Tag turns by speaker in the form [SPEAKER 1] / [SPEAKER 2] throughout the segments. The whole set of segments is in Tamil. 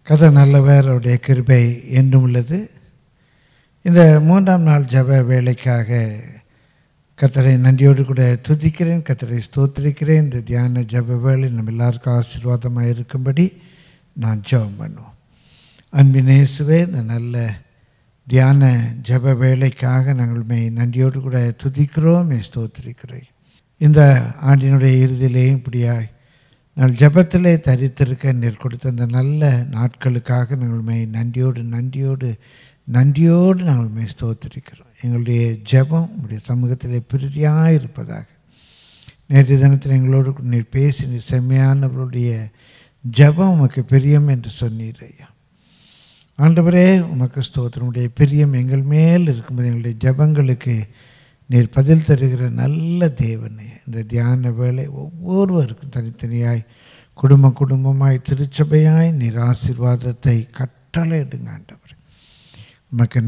[SPEAKER 1] கர்த்தர் நல்லவர், அவருடைய கிருபை என்றும் உள்ளது. இந்த 3ஆம் நாள் ஜெப வேளைக்காக கர்த்தரை நன்றியோடு கூட துதிக்கிறேன், கர்த்தரை ஸ்தோத்திரிக்கிறேன். இந்த தியான ஜெப வேளை நம்ம எல்லாருக்கும் ஆசீர்வாதமாக இருக்கும்படி நான் ஜெபம் பண்ணுவோம். அன்பின் இயேசுவே, இந்த நல்ல தியான ஜெப வேளைக்காக நாங்கள் நன்றியோடு கூட துதிக்கிறோம், ஸ்தோத்திரிக்கிறோம். இந்த ஆண்டினுடைய இறுதியிலேயும் இப்படியாய் நாங்கள் ஜெபத்திலே தரித்திருக்க நீர் கொடுத்த அந்த நல்ல நாட்களுக்காக நாங்கள் நன்றியோடு நாங்கள் ஸ்தோத்திரிக்கிறோம். எங்களுடைய ஜெபம் உங்களுடைய சமூகத்திலே பிரிதியாக இருப்பதாக. நேற்று தினத்தில் எங்களோடு நீர் பேசி நீர் செம்மையானவருடைய ஜெபம் உமக்கு பிரியம் என்று சொன்னீர் ஐயா. ஆண்டவரே, உமக்கு ஸ்தோத்திரம். உடைய பிரியம் எங்கள் மேல் இருக்கும்போது எங்களுடைய ஜெபங்களுக்கு நீர் பதில் தருகிற நல்ல தேவனே, இந்த தியான வேளை ஒவ்வொருவருக்கும் தனித்தனியாய் குடும்பமாய் திருச்சபையாய் நீர் ஆசீர்வாதத்தை கட்டளையிடுங்க ஆண்டவர். உமக்கு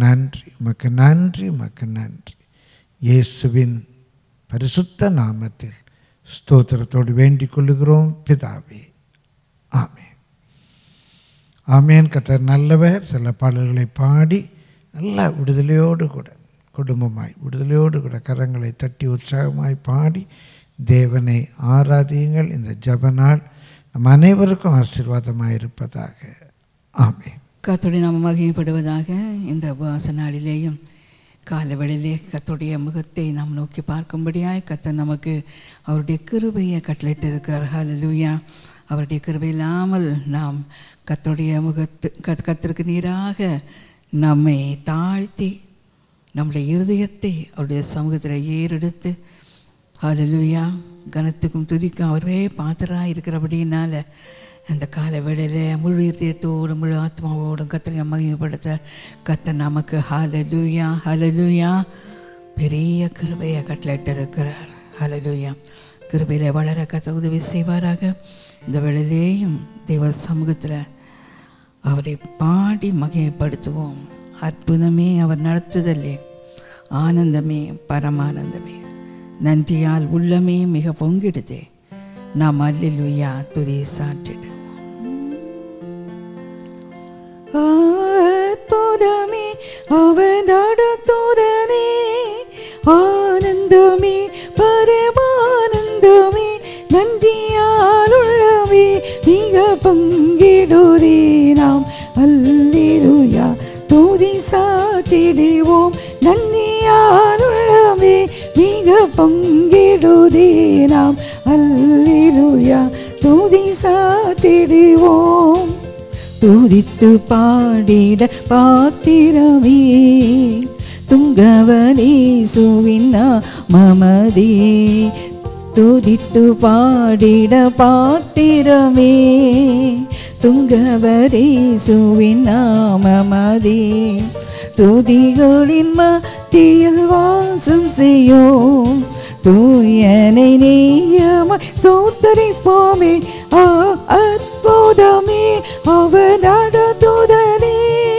[SPEAKER 1] நன்றி. இயேசுவின் பரிசுத்த நாமத்தில் ஸ்தோத்திரத்தோடு வேண்டிக் கொள்ளுகிறோம் பிதாவே, ஆமென். ஆமென். கர்த்தர் நல்லவர். சில பாடல்களை பாடி நல்ல விடுதலையோடு கூட விடுதலையோடு கூட கரங்களை தட்டி உற்சாகமாய் பாடி தேவனை ஆராதியுங்கள். இந்த ஜெப நாள் நம் அனைவருக்கும் ஆசீர்வாதமாக இருப்பதாக. ஆமென்.
[SPEAKER 2] கர்த்தருடைய நாமம் மகிமைப்படுவதாக. இந்த உபவாச நாளிலேயும் காலவெளியிலே கர்த்தருடைய முகத்தை நாம் நோக்கி பார்க்கும்படியாய் கர்த்தர் நமக்கு அவருடைய கிருபையை கட்டளையிட்டு இருக்கிறார். ஹல்லேலூயா. அவருடைய கிருபை இல்லாமல் நாம் கர்த்தருடைய கர்த்தருக்கு நேராக நம்மை தாழ்த்தி நம்முடைய இருதயத்தை அவருடைய சமூகத்தில் ஏறெடுத்து ஹல்லேலூயா கனத்துக்கும் துதிக்கும் அவரே பாத்திராக இருக்கிறபடினால அந்த கால வேளையில் முழு இருதயத்தோடு முழு ஆத்மாவோடும் கர்த்தரை மகிமைப்படுத்த கர்த்தர் நமக்கு ஹல்லேலூயா பெரிய கிருபையை கட்டளையிட்டு இருக்கிறார். ஹல்லேலூயா. கிருபையில் வளர கர்த்தர் உதவி செய்வாராக. இந்த வேளையிலேயும் தேவ சமூகத்தில் அவரை பாடி மகிமைப்படுத்துவோம். அற்புதமே அவர் நடத்துதலே, ஆனந்தமே பரமானந்தமே, நன்றியால் உள்ளமே மிக பொங்கிடுதே, நாம் அல்லேலூயா துதி சாற்றிடுவோம். அற்புதமே அவர் நடத்துதலே, ஆனந்தமே பரமானந்தமே, நன்றியால் உள்ளமே மிக பொங்கிடுதே, நாம் அல்லேலூயா துதி சாற்றிடுவோம். நன்றியால் உள்ளமே மிக பொங்கிடுதே, நாம் அல்லேலூயா துதி சாற்றிடுவோம். துதித்து பாடிட பாத்திரமே துங்கவனேசுவின் நாமமதே, துதித்து பாடிட பாத்திரமே துங்கவரேசுவின் நாமமதே, துதிகளின் மத்தியில் வாசம் செய்யோம், தூயனை நேயமாய் சோத்தரிப்போமே. அற்புதமே அவர் நடத்துதலே,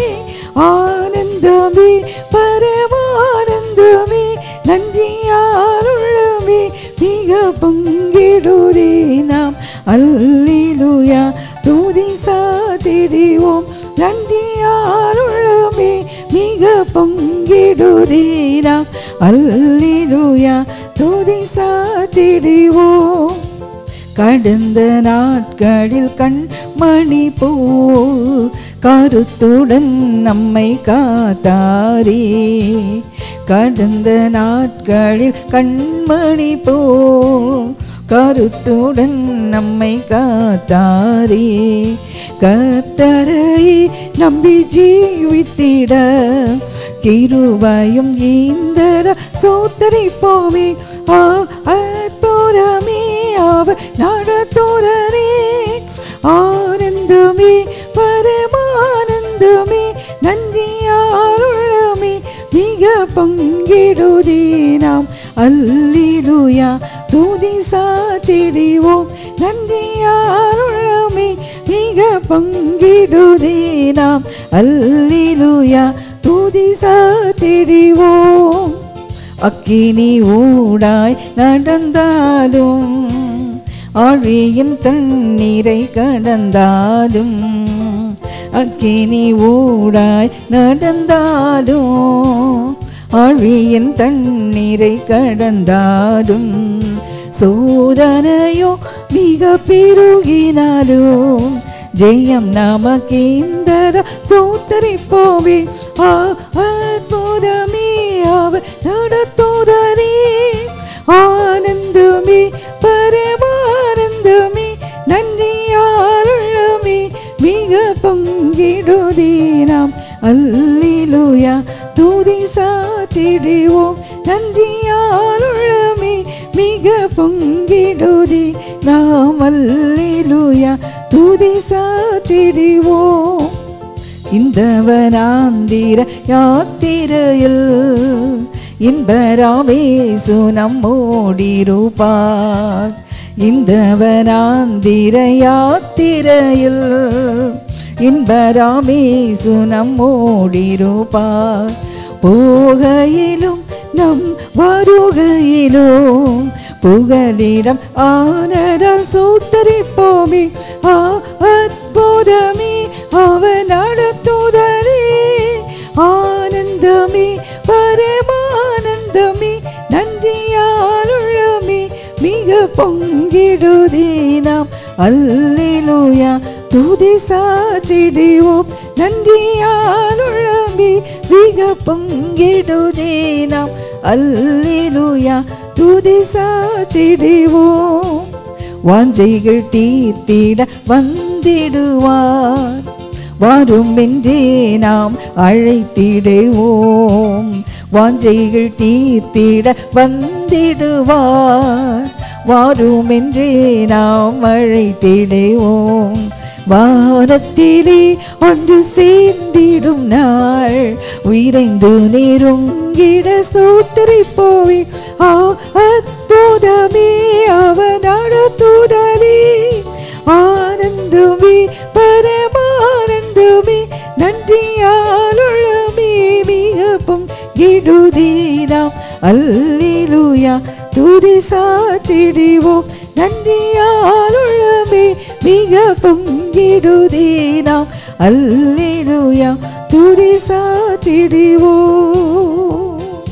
[SPEAKER 2] ஆனந்தமே பரமானந்தமே, நன்றியால் உள்ளமே மிக பொங்கிடுதே, நாம் அல்லேலூயா துதி சாற்றிடுவோம். நன்றியால் உள்ளமே மிக பொங்கிடுதே, நாம் அல்லேலூயா துதி சாற்றிடுவோம். கடந்த நாட்களில் கண்மணி போல் கருத்துடன் நம்மை காத்தாரே, கடந்த நாட்களில் கண்மணி போல் கருத்துடன் நம்மை காத்தாரே, கர்த்தரை நம்பி ஜீவித்திட கிருபையும் ஈந்தர சோத்தரிப்போமே. அற்புதமே அவர் நடத்துதலே, ஆனந்தமே பரமானந்தமே, நன்றியால் உள்ளமே மிக பொங்கிடுதே, நாம் அல்லேலூயா துதி சாற்றிடுவோம். நன்றியால் உள்ளமே மிக பொங்கிடுதே, நாம் அல்லேலூயா துதி சாற்றிடுவோம். அக்கினி ஊடாய் நடந்தாலும் ஆழியின் தண்ணீரை கடந்தாலும் அக்கினி ஊடாய் நடந்தாலும் ஆழியின் தண்ணீரை கடந்தாலும் சோதனையோ மிக பெருகினாலும் ஜெயம் நமக்கிந்ததா சோத்தரிப்போமே. அற்புதமே அவர் நடத்துதரே, ஆனந்தமே பரமானந்தமே, நன்றியாருள்ளமே மிக பொங்கிடுதே நாம். அல்லேலூயா துதி சாற்றிடுவோம், நன்றியாருள்ளமே மிக பொங்கிடுதே நாம். அல்லேலூயா துதி சாற்றிடுவோம். இந்த வனாந்திர யாத்திரையில் இன்பராமேசு நம்மோடிருப்பார். இந்த வனாந்திர யாத்திரையில் இன்பராமேசு நம்மோடிருப்பார். போகையிலும் நம் வருகையிலும் புகலிடம் ஆனதால் சோத்தரிப்போமே. அற்புதமே அவர் நடத்துதரே, ஆனந்தமே பரமானந்தமே, நன்றியாலுள்ளமே மிக பொங்கிடுதே நாம். அல்லேலூயா துதி சாற்றிடுவோம், நன்றியாலுள்ளமே மிக பொங்கிடுதே நாம். அல்லேலூயா துதி சாற்றிடுவோம். வாஞ்சைகள் தீர்த்திட வந்திடுவார், வரும் என்றே நாம் அழைத்திடுவோம். வாஞ்சைகள் தீர்த்திட வந்திடுவார், வரும் என்றே நாம் அழைத்திடுவோம். வானத்திலே ஒன்று சேர்ந்திடும் நாள் விரைந்து நெருங்கிட சோத்தரிப்போமே. அற்புதமே அவர் நடத்துதரே, ஆனந்தமே பரமானந்தமே, நன்றியாலுள்ளமே மிக பொங்கிடுதே நாம். அல்லேலூயா துதி சாற்றிடுவோம், நன்றியாலுள்ளமே மிக பொங்கிடுதே நாம். அல்லேலூயா துதி சாற்றிடுவோம்.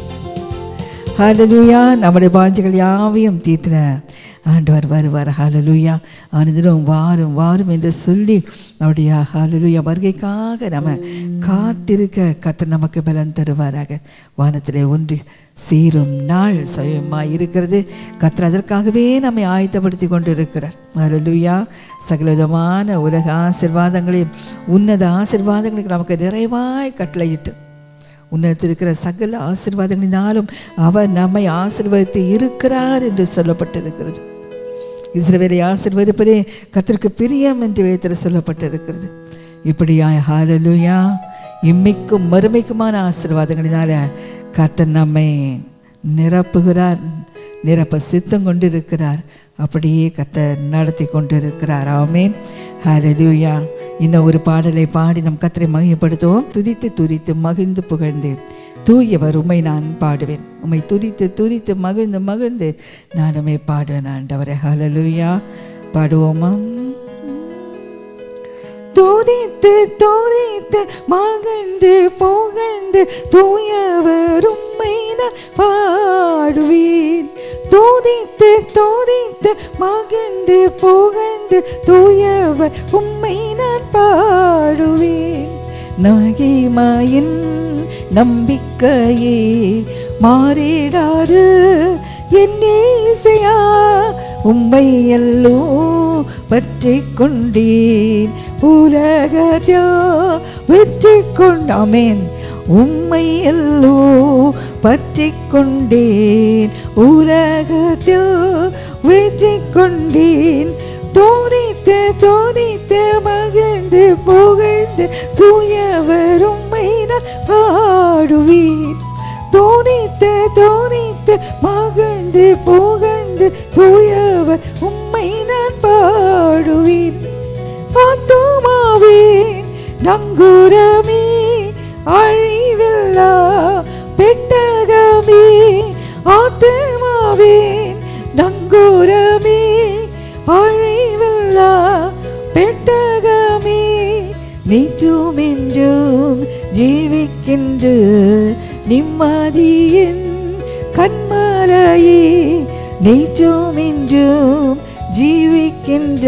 [SPEAKER 2] ஹல்லேலூயா. நம்முடைய வாஞ்சைகள் யாவையும் தீர்த்தின ஆண்டவர் வருவார். ஹல்லேலூயா. ஆனந்தம் வாரும் வாரும் என்று சொல்லி நம்முடைய ஹல்லேலூயா வருகைக்காக நம்ம காத்திருக்க கர்த்தர் நமக்கு பலன் தருவாராக. வானத்திலே ஒன்றி சேரும் நாள் சமயமாக இருக்கிறது. கர்த்தர் அதற்காகவே நம்மை ஆயத்தப்படுத்தி கொண்டு இருக்கிறார். ஹல்லேலூயா. சகலவிதமான உலக ஆசீர்வாதங்களையும் உன்னத ஆசீர்வாதங்களையும் நமக்கு நிறைவாய் கட்டளையிட்டு உன்னதத்தில் இருக்கிற சகல ஆசீர்வாதங்களினாலும் அவர் நம்மை ஆசீர்வதித்து இருக்கிறார் என்று சொல்லப்பட்டிருக்கிறது. இஸ்ரவேலை ஆசீர்வதிப்பதே கர்த்தருக்கு பிரியம் என்று வேதத்தில் சொல்லப்பட்டிருக்கிறது. இப்படியாய் ஹல்லேலூயா இம்மைக்கும் மறுமைக்குமான ஆசீர்வாதங்களினால கர்த்தர் நம்மை நிரப்புகிறார், நிரப்ப சித்தம் கொண்டிருக்கிறார். அப்படியே கர்த்தர் நடத்தி கொண்டிருக்கிறார். ஆமென். ஹல்லேலூயா. இன்னும் ஒரு பாடலை பாடி நம் கர்த்தரை மகிமைப்படுத்துவோம். துதித்து துதித்து மகிழ்ந்து புகழ்ந்து தூயவர் உம்மை நான் பாடுவேன். உம்மை துதித்து துதித்து மகிழ்ந்து மகிழ்ந்து நான் உம்மை பாடுவேன் ஆண்டவரே. ஹல்லேலூயா. பாடுவோமா? துதித்து துதித்து மகிழ்ந்து புகழ்ந்து தூயவர் உம்மை நான் பாடுவேன். துதித்து துதித்து மகிழ்ந்து புகழ்ந்து தூயவர் உம்மை நான் பாடுவேன். மகிமையின் நம்பிக்கையே மாறிடாது என் இயேசுயா, உம்மை எல்லோ பற்றி கொண்டேன் உலகத்யா வெற்றி கொண்டாமேன். உம்மை எல்லோ பற்றி கொண்டேன் உலகத்யா வெற்றி கொண்டேன். தோனித்து தோனித்து மகிழ்ந்து புகழ்ந்து தூயவர் உம்மை நான் பாடுவேன். தோனித்து தோனித்து மகிழ்ந்து புகழ்ந்து தூயவர் உம்மை நான் பாடுவேன். ஆத்துமாவே நங்குரமே அழிவில்லா பெட்டகமே, ஆத்துமாவே நங்குரமே அழிவில்லா பெட்டகமே, நேற்றும் என்றும் ஜீவிக்கின்ற நிம்மதியின் கண்மலையே, நேற்றும் என்றும் ஜீவிக்கின்ற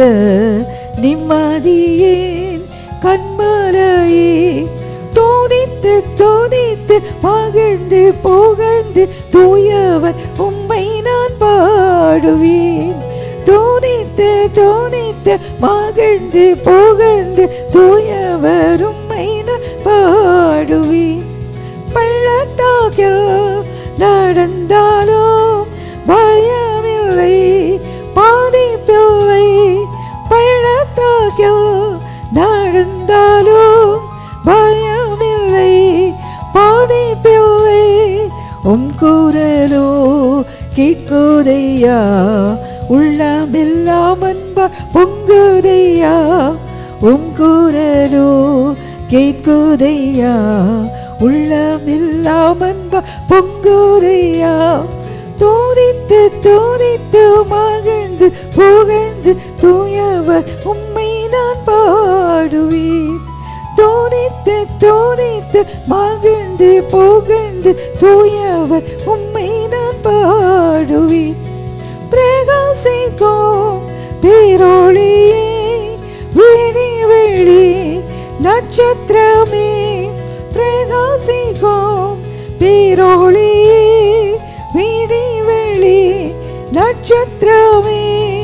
[SPEAKER 2] நிம்மதியின் கண்மலையே, தோதித்து தோதித்து மகிழ்ந்து புகழ்ந்து தூயவர் உம்மை நான் பாடுவேன். தோதித்து தோதித்து மகிழ்ந்து புகழ்ந்து தூயவர் உம்மை நான் பாடுவேன். பள்ளத்தாக்கில் நடந்தாலும் பயமில்லை, பாதிப்பில்லை. பள்ளத்தாக்கில் நடந்தாலும் பயமில்லை, பாதிப்பில்லை. உம் குரலோ கேட்குதையா, உள்ளமெல்லாம் அன்பா பொங்குதையா. உம் குரலோ கேட்குதையா, உள்ளமெல்லாம் அன்பா பொங்குதையா. தோதித்து தோதித்து மகிழ்ந்து புகழ்ந்து தூயவர் உம்மை நான் பாடுவேன். தோதித்து தோதித்து மகிழ்ந்து புகழ்ந்து தூயவர் உம்மை நான் பாடுவேன். பிரகாசிக்கும் பேரொளியே, விழி விழி நட்சத்திரமே. பிரகாசிக்கும் பேரொளியே, விழி விழி நட்சத்திரமே.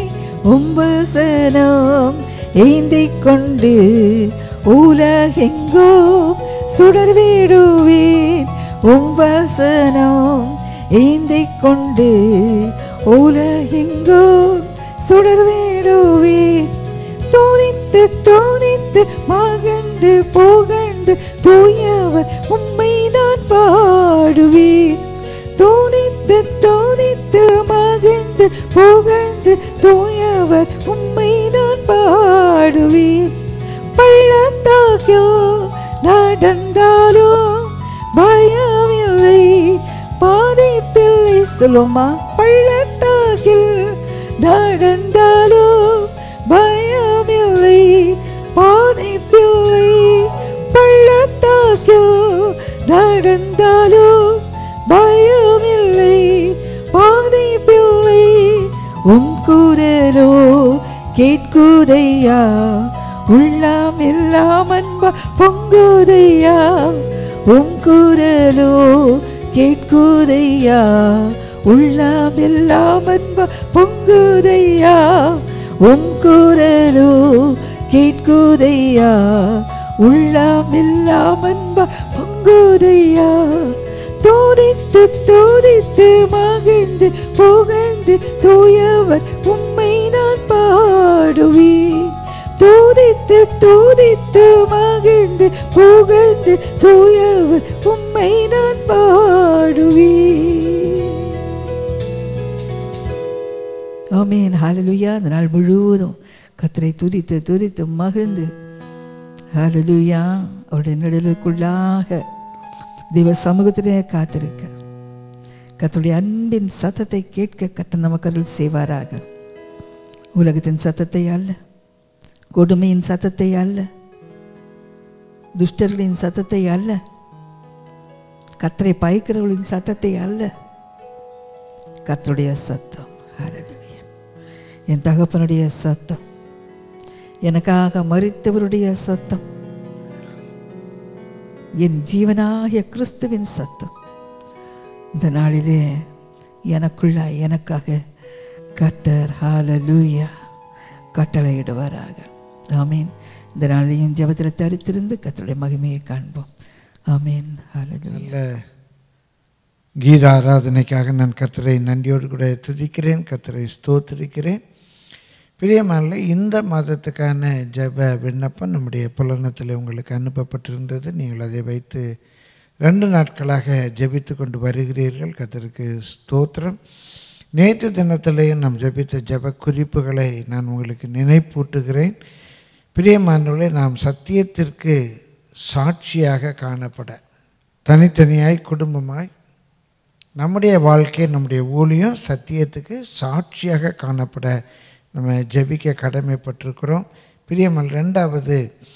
[SPEAKER 2] உம்பசனம் ஏந்திக் கொண்டு உலகெங்கும் சுடர்விடுவேன். உம்பசனம் ஏந்திக் கொண்டு உலகெங்கும் சுடர்விடுவேன். தோதித்து தோதித்து மகிழ்ந்து புகழ்ந்து தூயவர் உம்மை நான் பாடுவேன். தோதித்து தோதித்து மகிழ்ந்து புகழ்ந்து தூயவர் உம்மை நான் பாடுவேன். பள்ளத்தாக்கில் நடந்தாலும் பயமில்லை, பாதிப்பில்லை. சொல்லுமா, பள்ளத்தாக்கில் நடந்தாலும் பயமில்லை, பாதிப்பில்லை. பள்ளத்தாக்கில் நடந்தாலும் பயமில்லை, பாதிப்பில்லை. உம் குரலோ கேட்குதையா, உள்ளம் எல்லாம் அன்பா பொங்குதையா. உம் குரலோ கேட்குதையா, உள்ளம் எல்லாம் அன்பா பொங்குதையா. உம் குரலோ கேட்குதையா, உள்ளம் எல்லாம் அன்பா பொங்குதையா. தோதித்து தோதித்து மகிழ்ந்து புகழ்ந்து தூயவர் உம்மை நான் பாடுவேன். தோதித்து தோதித்து மகிழ்ந்து புகழ்ந்து தூயவர் உம்மை நான் பாடுவேன். ஆமென், ஹல்லேலூயா. இந்த நாள் முழுவதும் கர்த்தரை துதித்து துதித்து மகிழ்ந்து, ஹல்லேலூயா, அவருடைய நிழலுக்குள்ளாக தேவ சமூகத்திலே காத்திருக்க, கர்த்தருடைய அன்பின் சத்தத்தை கேட்க கர்த்தர் நமக்கு அருள் செய்வாராக. உலகத்தின் சத்தத்தை அல்ல, கொடுமையின் சத்தத்தை அல்ல, துஷ்டர்களின் சத்தத்தை அல்ல, கர்த்தரை பயக்கிறவர்களின் சத்தத்தை அல்ல, கர்த்தருடைய சத்தம். ஹல்லேலூயா. என் தகப்பனுடைய சத்தம், எனக்காக மரித்தவருடைய சத்தம், என் ஜீவனாகிய கிறிஸ்துவின் சத்தம் இந்த நாளிலே எனக்குள்ள எனக்காக கர்த்தர் ஹல்லேலூயா கட்டளையிடுவாராக. ஆமீன். இந்த நாளையும் ஜெபத்தில் தரித்திருந்து கர்த்தருடைய மகிமையை காண்போம். ஆமீன், ஹல்லேலூயா.
[SPEAKER 1] கீத ஆராதனைக்காக நான் கர்த்தரை நன்றியோடு கூட துதிக்கிறேன், கர்த்தரை ஸ்தோத்திரிக்கிறேன். பிரியமான இந்த மாதத்துக்கான ஜெப விண்ணப்பம் நம்முடைய புலனத்தில் உங்களுக்கு அனுப்பப்பட்டிருந்தது. நீங்கள் அதை வைத்து 2 நாட்களாக ஜெபித்து கொண்டு வருகிறீர்கள். கர்த்தருக்கு ஸ்தோத்திரம். நேற்று தினத்திலேயும் நாம் ஜெபித்த ஜெப குறிப்புகளை நான் உங்களுக்கு நினைப்பூட்டுகிறேன். பிரியமானவர்களே, நாம் சத்தியத்திற்கு சாட்சியாக காணப்பட, தனித்தனியாய் குடும்பமாய் நம்முடைய வாழ்க்கை, நம்முடைய ஊழியம் சத்தியத்துக்கு சாட்சியாக காணப்பட நம்ம ஜெபிக்க கடமைப்பட்டிருக்கிறோம். பிரியமான 2வது,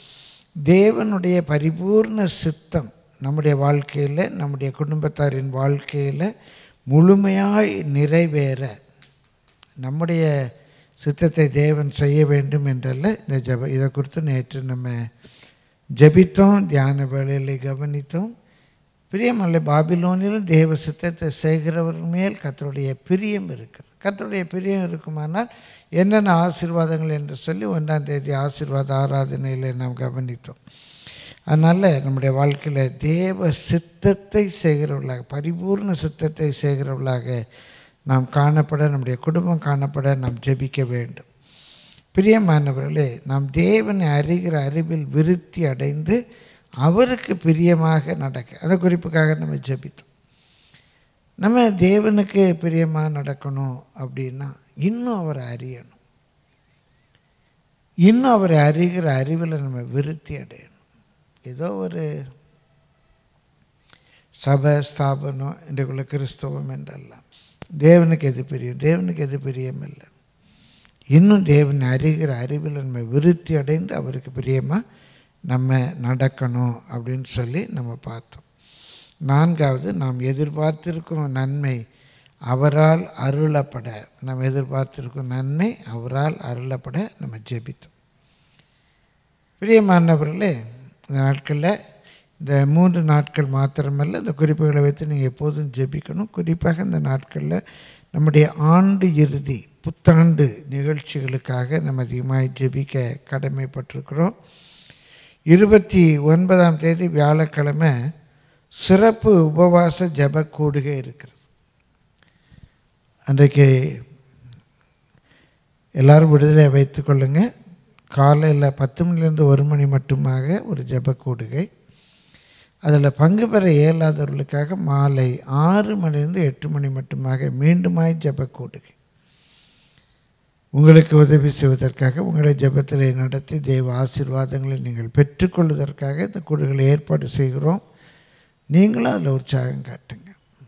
[SPEAKER 1] தேவனுடைய பரிபூர்ண சித்தம் நம்முடைய வாழ்க்கையில், நம்முடைய குடும்பத்தாரின் வாழ்க்கையில் முழுமையாய் நிறைவேற நம்முடைய சித்தத்தை தேவன் செய்ய வேண்டும் என்றல்ல இந்த இதை குறித்து நேற்று நம்ம ஜெபித்தோம், தியான வேளையில் கவனித்தோம். பிரியமல்ல, பாபிலோனிலும் தேவ சித்தத்தை செய்கிறவர்கள் மேல் கர்த்தருடைய பிரியம் இருக்கிறது. கர்த்தருடைய பிரியம் இருக்குமானால் என்னென்ன ஆசீர்வாதங்கள் என்று சொல்லி 1ஆம் தேதி ஆசீர்வாத ஆராதனையில் நாம் கவனித்தோம். அதனால் நம்முடைய வாழ்க்கையில் தேவ சித்தத்தை செய்கிறவர்களாக, பரிபூர்ண சித்தத்தை செய்கிறவர்களாக நாம் காணப்பட, நம்முடைய குடும்பம் காணப்பட நாம் ஜெபிக்க வேண்டும். பிரியமானவர்களே, நாம் தேவனை அறிகிற அறிவில் விருத்தி அடைந்து அவருக்கு பிரியமாக நடக்க, அந்த குறிப்புக்காக நம்ம ஜெபித்தோம். நம்ம தேவனுக்கு பிரியமாக நடக்கணும் அப்படின்னா இன்னும் அவரை அறியணும், இன்னும் அவரை அறிகிற அறிவில் நம்ம விருத்தி அடையணும். ஏதோ ஒரு சபை ஸ்தாபனம் இன்றைக்குள்ள கிறிஸ்தவம் என்றெல்லாம் தேவனுக்கு எது பிரியம், தேவனுக்கு எது பிரியம் இல்லை. இன்னும் தேவனை அறிகிற அறிவில் நம்ம விருத்தி அடைந்து அவருக்கு பிரியமாக நம்ம நடக்கணும் அப்படின்னு சொல்லி நம்ம பார்த்தோம். 4வது, நாம் எதிர்பார்த்திருக்கும் நன்மை அவரால் அருளப்பட, நாம் எதிர்பார்த்திருக்கும் நன்மை அவரால் அருளப்பட நம்ம ஜெபித்தோம். பிரியமானவர்களே, இந்த நாட்களில் இந்த 3 நாட்கள் மாத்திரமல்ல, இந்த குறிப்புகளை வைத்து நீங்கள் எப்போதும் ஜெபிக்கணும். குறிப்பாக இந்த நாட்களில் நம்முடைய ஆண்டு இறுதி புத்தாண்டு நிகழ்ச்சிகளுக்காக நம்ம அதிகமாக ஜெபிக்க கடமைப்பட்டிருக்கிறோம். 29ஆம் தேதி வியாழக்கிழமை சிறப்பு உபவாச ஜெப கூடுகை இருக்கிறது. அன்றைக்கு எல்லோரும் விடுதலை வைத்து கொள்ளுங்க. காலையில் 10 மணிலேருந்து 1 மணி மட்டுமாக ஒரு ஜெப கூடுகை. அதில் பங்கு பெற இயலாதவர்களுக்காக மாலை 6 மணிலேருந்து 8 மணி மட்டுமாக மீண்டுமாய் ஜெப கூடுகை. உங்களுக்கு உதவி செய்வதற்காக, உங்களை ஜெபத்தில் நடத்தி தேவ ஆசீர்வாதங்களை நீங்கள் பெற்றுக்கொள்வதற்காக இந்த கூடுகளை ஏற்பாடு செய்கிறோம். நீங்களும் அதில் உற்சாகம் காட்டுங்க.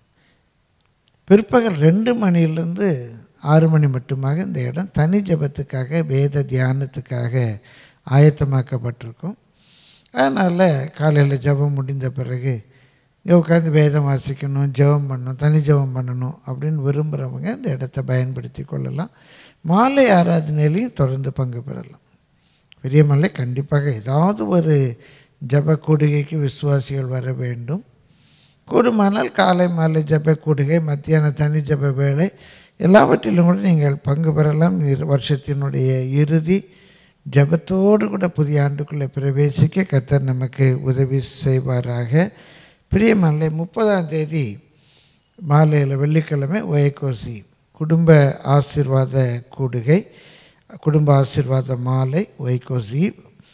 [SPEAKER 1] பிற்பகல் 2 மணியிலிருந்து 6 மணி மட்டுமாக இந்த இடம் தனி ஜெபத்துக்காக, வேத தியானத்துக்காக ஆயத்தமாக்கப்பட்டிருக்கும். அதனால் காலையில் ஜெபம் முடிந்த பிறகு உட்காந்து வேதம் வாசிக்கணும், ஜெபம் பண்ணணும், தனி ஜெபம் பண்ணணும் அப்படின்னு விரும்புகிறவங்க இந்த இடத்தை பயன்படுத்தி கொள்ளலாம். மாலை ஆராதனையிலையும் தொடர்ந்து பங்கு பெறலாம். பெரியமல்ல, கண்டிப்பாக ஏதாவது ஒரு ஜெப கூடுகைக்கு விசுவாசிகள் வர வேண்டும். கூடுமானால் காலை மாலை ஜெப கூடுகை, மத்தியான தனி ஜெப வேலை எல்லாவற்றிலும் கூட நீங்கள் பங்கு பெறலாம். வருஷத்தினுடைய இறுதி ஜெபத்தோடு கூட புதிய ஆண்டுக்குள்ளே பிரவேசிக்க கர்த்தர் நமக்கு உதவி செய்வாராக. பிரியமல்ல, 30ஆம் தேதி மாலையில் வெள்ளிக்கிழமை ஒயக்கோசி குடும்ப ஆசீர்வாத கூடுகை, குடும்ப ஆசீர்வாத மாலை ஒய்கோசி.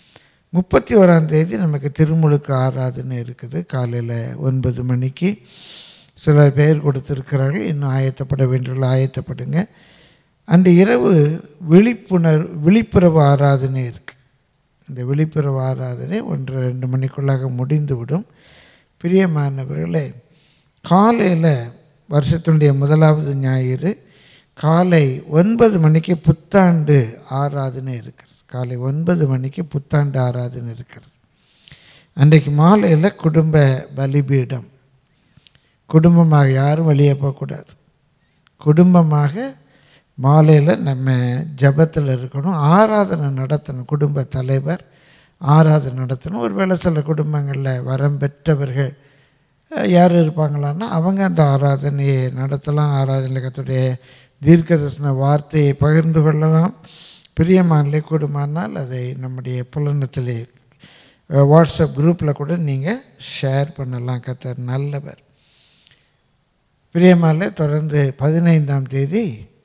[SPEAKER 1] 31ஆம் தேதி நமக்கு திருமுழுக்கு ஆராதனை இருக்குது. காலையில் 9 மணிக்கு சில பேர் கொடுத்துருக்கிறார்கள். இன்னும் ஆயத்தப்பட வேண்டியவர்கள் ஆயத்தப்படுங்க. அன்று இரவு விழிப்புறவு ஆராதனை இருக்குது. இந்த விழிப்புறவு ஆராதனை 1-2 மணிக்குள்ளாக முடிந்துவிடும். பிரியமானவர்களே, காலையில் வருஷத்தினுடைய 1வது ஞாயிறு காலை 9 மணிக்கு புத்தாண்டு ஆராதனை இருக்கிறது. காலை 9 மணிக்கு புத்தாண்டு ஆராதனை இருக்கிறது. அன்றைக்கு மாலையில் குடும்ப பலிபீடம். குடும்பமாக யாரும் வெளியே போகக்கூடாது. குடும்பமாக மாலையில் நம்ம ஜபத்தில் இருக்கணும். ஆராதனை நடத்தணும். குடும்ப தலைவர் ஆராதனை நடத்தணும். ஒருவேளை சில குடும்பங்களில் வரம் பெற்றவர்கள் யார் இருப்பாங்களான்னா அவங்க அந்த ஆராதனையை நடத்தலாம். ஆராதனை கர்த்தருடைய தீர்க்கதரிசன வார்த்தையை பகிர்ந்து கொள்ளலாம். பிரியமானலே கூடுமானால் அதை நம்முடைய புலனத்திலே வாட்ஸ்அப் குரூப்பில் கூட நீங்கள் ஷேர் பண்ணலாம். கர்த்தர் நல்லவர். பிரியமானலே, தொடர்ந்து 15ஆம் தேதி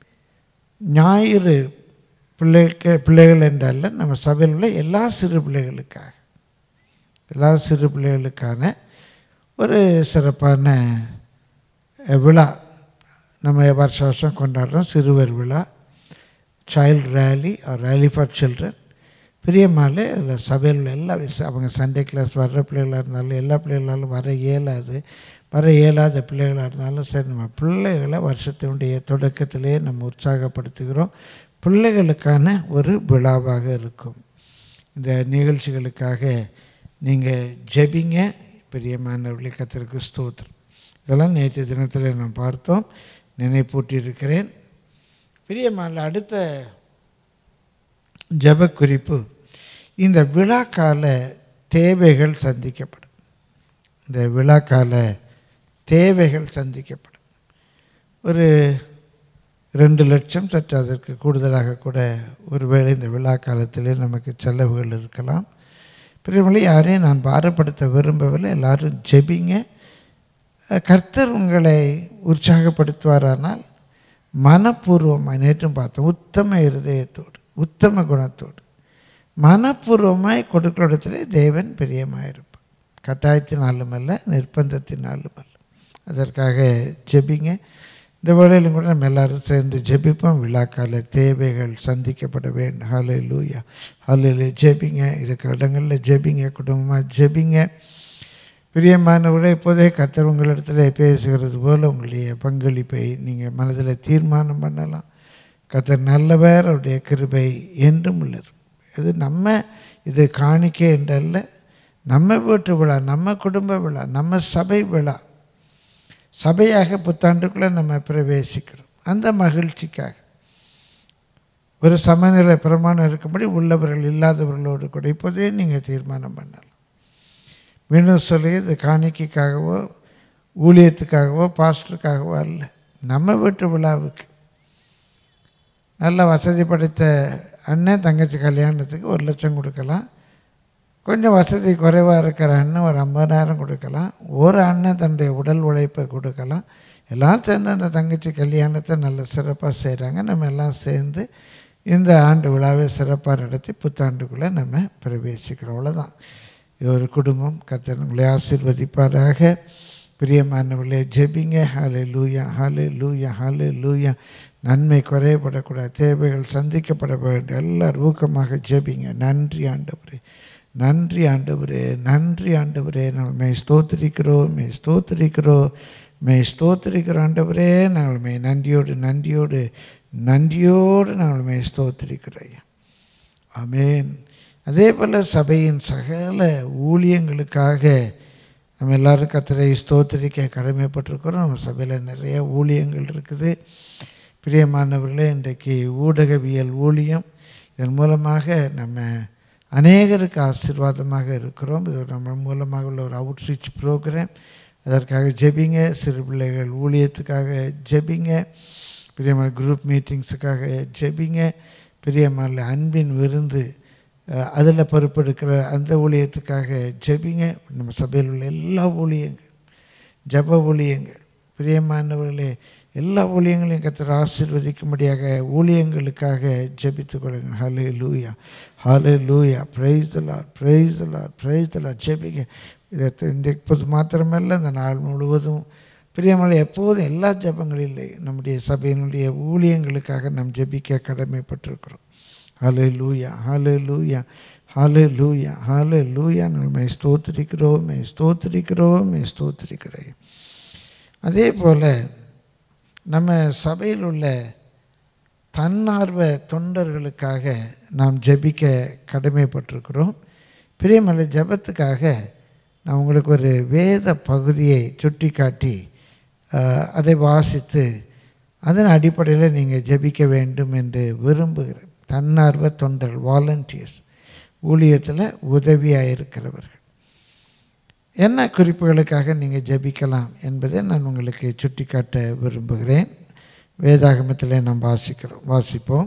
[SPEAKER 1] ஞாயிறு பிள்ளைகள் என்றல்ல, நம்ம சபையில் உள்ள எல்லா சிறு பிள்ளைகளுக்கான ஒரு சிறப்பான விழா நம்ம வருஷம் கொண்டாடுறோம். சிறுவர் விழா, child rally or rally for children. பிரியமாலே அதில் சபையில் உள்ள எல்லா அவங்க சண்டே கிளாஸ் வர்ற பிள்ளைகளாக இருந்தாலும், எல்லா பிள்ளைகளாலும் வர இயலாத பிள்ளைகளாக இருந்தாலும் சரி, நம்ம பிள்ளைகளை வருஷத்தினுடைய தொடக்கத்திலே நம்ம உற்சாகப்படுத்துகிறோம். பிள்ளைகளுக்கான ஒரு விழாவாக இருக்கும். இந்த நிகழ்ச்சிகளுக்காக நீங்கள் ஜெபிங்க. பிரியமானவர்களே, கர்த்தருக்கு ஸ்தோத்திரம். இதெல்லாம் நேற்று தினத்தில் நான் பார்த்தோம், நினைப்பூட்டி இருக்கிறேன். பிரியமான அடுத்த ஜெப குறிப்பு, இந்த விழாக்கால தேவைகள் சந்திக்கப்படும். இந்த விழாக்கால தேவைகள் சந்திக்கப்படும். ஒரு 2 லட்சம், சற்று அதற்கு கூடுதலாக கூட ஒருவேளை இந்த விழா காலத்திலே நமக்கு செலவுகள் இருக்கலாம். பிரியமலை, யாரையும் நான் பாரப்படுத்த விரும்பவில்லை. எல்லாரும் ஜெபிங்க. கர்த்தர் உங்களை உற்சாகப்படுத்துவாரானால் மனப்பூர்வமாக, நேற்றும் பார்த்தோம், உத்தம இருதயத்தோடு உத்தம குணத்தோடு மனப்பூர்வமாய் கொடுக்கிற இடத்துல தேவன் பிரியமாக இருப்பார். கட்டாயத்தினாலும் அல்ல, நிர்பந்தத்தினாலும் அல்ல. அதற்காக ஜெபிங்க. இந்த வேளையிலும் கூட நம்ம எல்லோரும் சேர்ந்து ஜெபிப்போம். விழாக்கால தேவைகள் சந்திக்கப்பட வேண்டும். ஹல்லேலூயா, ஹல்லேலூயா. ஜெபிங்க, இருக்கிற இடங்களில் ஜெபிங்க, குடும்பமாக ஜெபிங்க. பிரியமானவர்களே, இப்போதே கர்த்தர் உங்களிடத்தில் பேசுகிறது போல் உங்களுடைய பங்களிப்பை நீங்கள் மனதில் தீர்மானம் பண்ணலாம். கர்த்தர் நல்லவர், அவருடைய கிருபை என்றும் உள்ளது. இது காணிக்கை என்றல்ல, நம்ம வீட்டு விழா, நம்ம குடும்ப விழா, நம்ம சபை விழா. சபையாக புத்தாண்டுக்குள்ளே நம்ம பிரவேசிக்கிறோம். அந்த மகிழ்ச்சிக்காக ஒரு சமநிலை பிரமாணம் இருக்கும்படி உள்ளவர்கள் இல்லாதவர்களோடு கூட இப்போதே நீங்கள் தீர்மானம் பண்ணலாம். மீண்டும் சொல்லி, இது காணிக்கைக்காகவோ ஊழியத்துக்காகவோ பாஸ்டருக்காகவோ அல்ல, நம்ம வீட்டு விழாவுக்கு. நல்ல வசதி படைத்த அண்ணன் தங்கச்சி கல்யாணத்துக்கு 1 லட்சம் கொடுக்கலாம். கொஞ்சம் வசதி குறைவாக இருக்கிற அண்ணன் ஒரு 50,000 கொடுக்கலாம். ஒரு அண்ணன் தன்னுடைய உடல் உழைப்பை கொடுக்கலாம். எல்லாம் சேர்ந்து அந்த தங்கச்சி கல்யாணத்தை நல்ல சிறப்பாக செய்கிறாங்க. நம்ம எல்லாம் சேர்ந்து இந்த ஆண்டு விழாவை சிறப்பாக நடத்தி புத்தாண்டுக்குள்ளே நம்ம பிரவேசிக்கிறோம். அவ்வளோதான். இது ஒரு குடும்பம். கர்த்தர் உங்களை ஆசீர்வதிப்பாராக. பிரியமானவர்களே, ஜெபிங்க. ஹல்லேலூயா, ஹல்லேலூயா, ஹல்லேலூயா. நன்மை குறையப்படக்கூடாது, தேவைகள் சந்திக்கப்பட வேண்டும். எல்லோரும் ஊக்கமாக ஜெபிங்க. நன்றி ஆண்டவரே, நன்றி ஆண்டவரே, நன்றி ஆண்டவரே. நாங்கள் ஸ்தோத்திரிக்கிறோம், ஸ்தோத்திரிக்கிறோம், ஸ்தோத்திரிக்கிறோம் ஆண்டவரே. நாங்கள் நன்றியோடு நன்றியோடு நன்றியோடு நாங்கள் ஸ்தோத்திரிக்கிறோம். ஆமேன். அதே போல் சபையின் சகல ஊழியங்களுக்காக நம்ம எல்லோரும் கர்த்தரை ஸ்தோத்திரிக்க கடமைப்பட்டிருக்கிறோம். நம்ம சபையில் நிறைய ஊழியங்கள் இருக்குது. பிரியமானவர்களே, இன்றைக்கு ஊடகவியல் ஊழியம், இதன் மூலமாக நம்ம அநேகருக்கு ஆசீர்வாதமாக இருக்கிறோம். இது நம்ம மூலமாக உள்ள ஒரு அவுட்ரீச் ப்ரோக்ராம். அதற்காக ஜெபிங்க. சிறு பிள்ளைகள் ஊழியத்துக்காக ஜெபிங்க. பிரியமான குரூப் மீட்டிங்ஸுக்காக ஜெபிங்க. பிரியமான அன்பின் விருந்து, அதில் பொறுப்பெடுக்கிற அந்த ஊழியத்துக்காக ஜெபிங்க. நம்ம சபையில் உள்ள எல்லா ஊழியங்கள், ஜப ஊழியங்கள், பிரியமானவர்களே, எல்லா ஊழியங்களையும் கர்த்தர் ஆசீர்வதிக்கும்படியாக ஊழியங்களுக்காக ஜெபித்துக் கொள்ளுங்கள். Hallelujah, hallelujah. Praise the lord, praise the lord, praise the lord. ஜெபிங்க. இதை இப்போது மாத்திரமல்ல, இந்த நாள் முழுவதும் பிரியமான எப்போதும் எல்லா ஜெபங்களிலே நம்முடைய சபையினுடைய ஊழியங்களுக்காக நாம் ஜெபிக்க கடமைப்பட்டிருக்கிறோம். ஹல்லேலூயா, ஹல்லேலூயா, ஹல்லேலூயா, ஹல்லேலூயா. நம்ம ஸ்தோத்திரிக்கிறோம், ஸ்தோத்திரிக்கிறோம், ஸ்தோத்திரிக்கிறோம். அதே போல் நம்ம சபையில் உள்ள தன்னார்வ தொண்டர்களுக்காக நாம் ஜெபிக்க கடமைப்பட்டிருக்கிறோம். பிரியமலை ஜெபத்துக்காக நான் உங்களுக்கு ஒரு வேத பகுதியை சுட்டி காட்டி அதை வாசித்து அதன் அடிப்படையில் நீங்கள் ஜெபிக்க வேண்டும் என்று விரும்புகிறேன். தன்னார்வ தொண்டர்கள், வாலண்டியர்ஸ், ஊழியத்தில் உதவியாக இருக்கிறவர்கள், என்ன குறிப்புகளுக்காக நீங்கள் ஜெபிக்கலாம் என்பதை நான் உங்களுக்கு சுட்டி காட்ட விரும்புகிறேன். வேதாகமத்தில் நாம் வாசிப்போம்.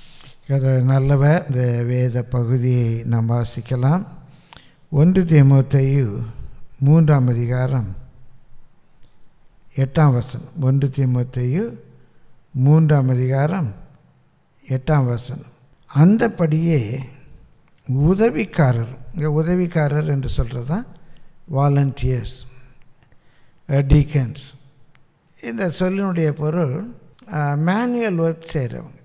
[SPEAKER 1] நல்லவர், இந்த வேத பகுதியை நாம் வாசிக்கலாம். 1 தீமோத்தேயு 3ஆம் அதிகாரம் 8ஆம் வசனம். 1 தீமோத்தேயு 3ஆம் அதிகாரம் 8ஆம் வசனம். அந்தபடியே உதவிக்காரர், இங்கே உதவிக்காரர் என்று சொல்கிறது தான் வாலண்டியர்ஸ், டீக்கன்ஸ். இந்த சொல்லினுடைய பொருள் மேனுவல் ஒர்க் செய்கிறவங்க,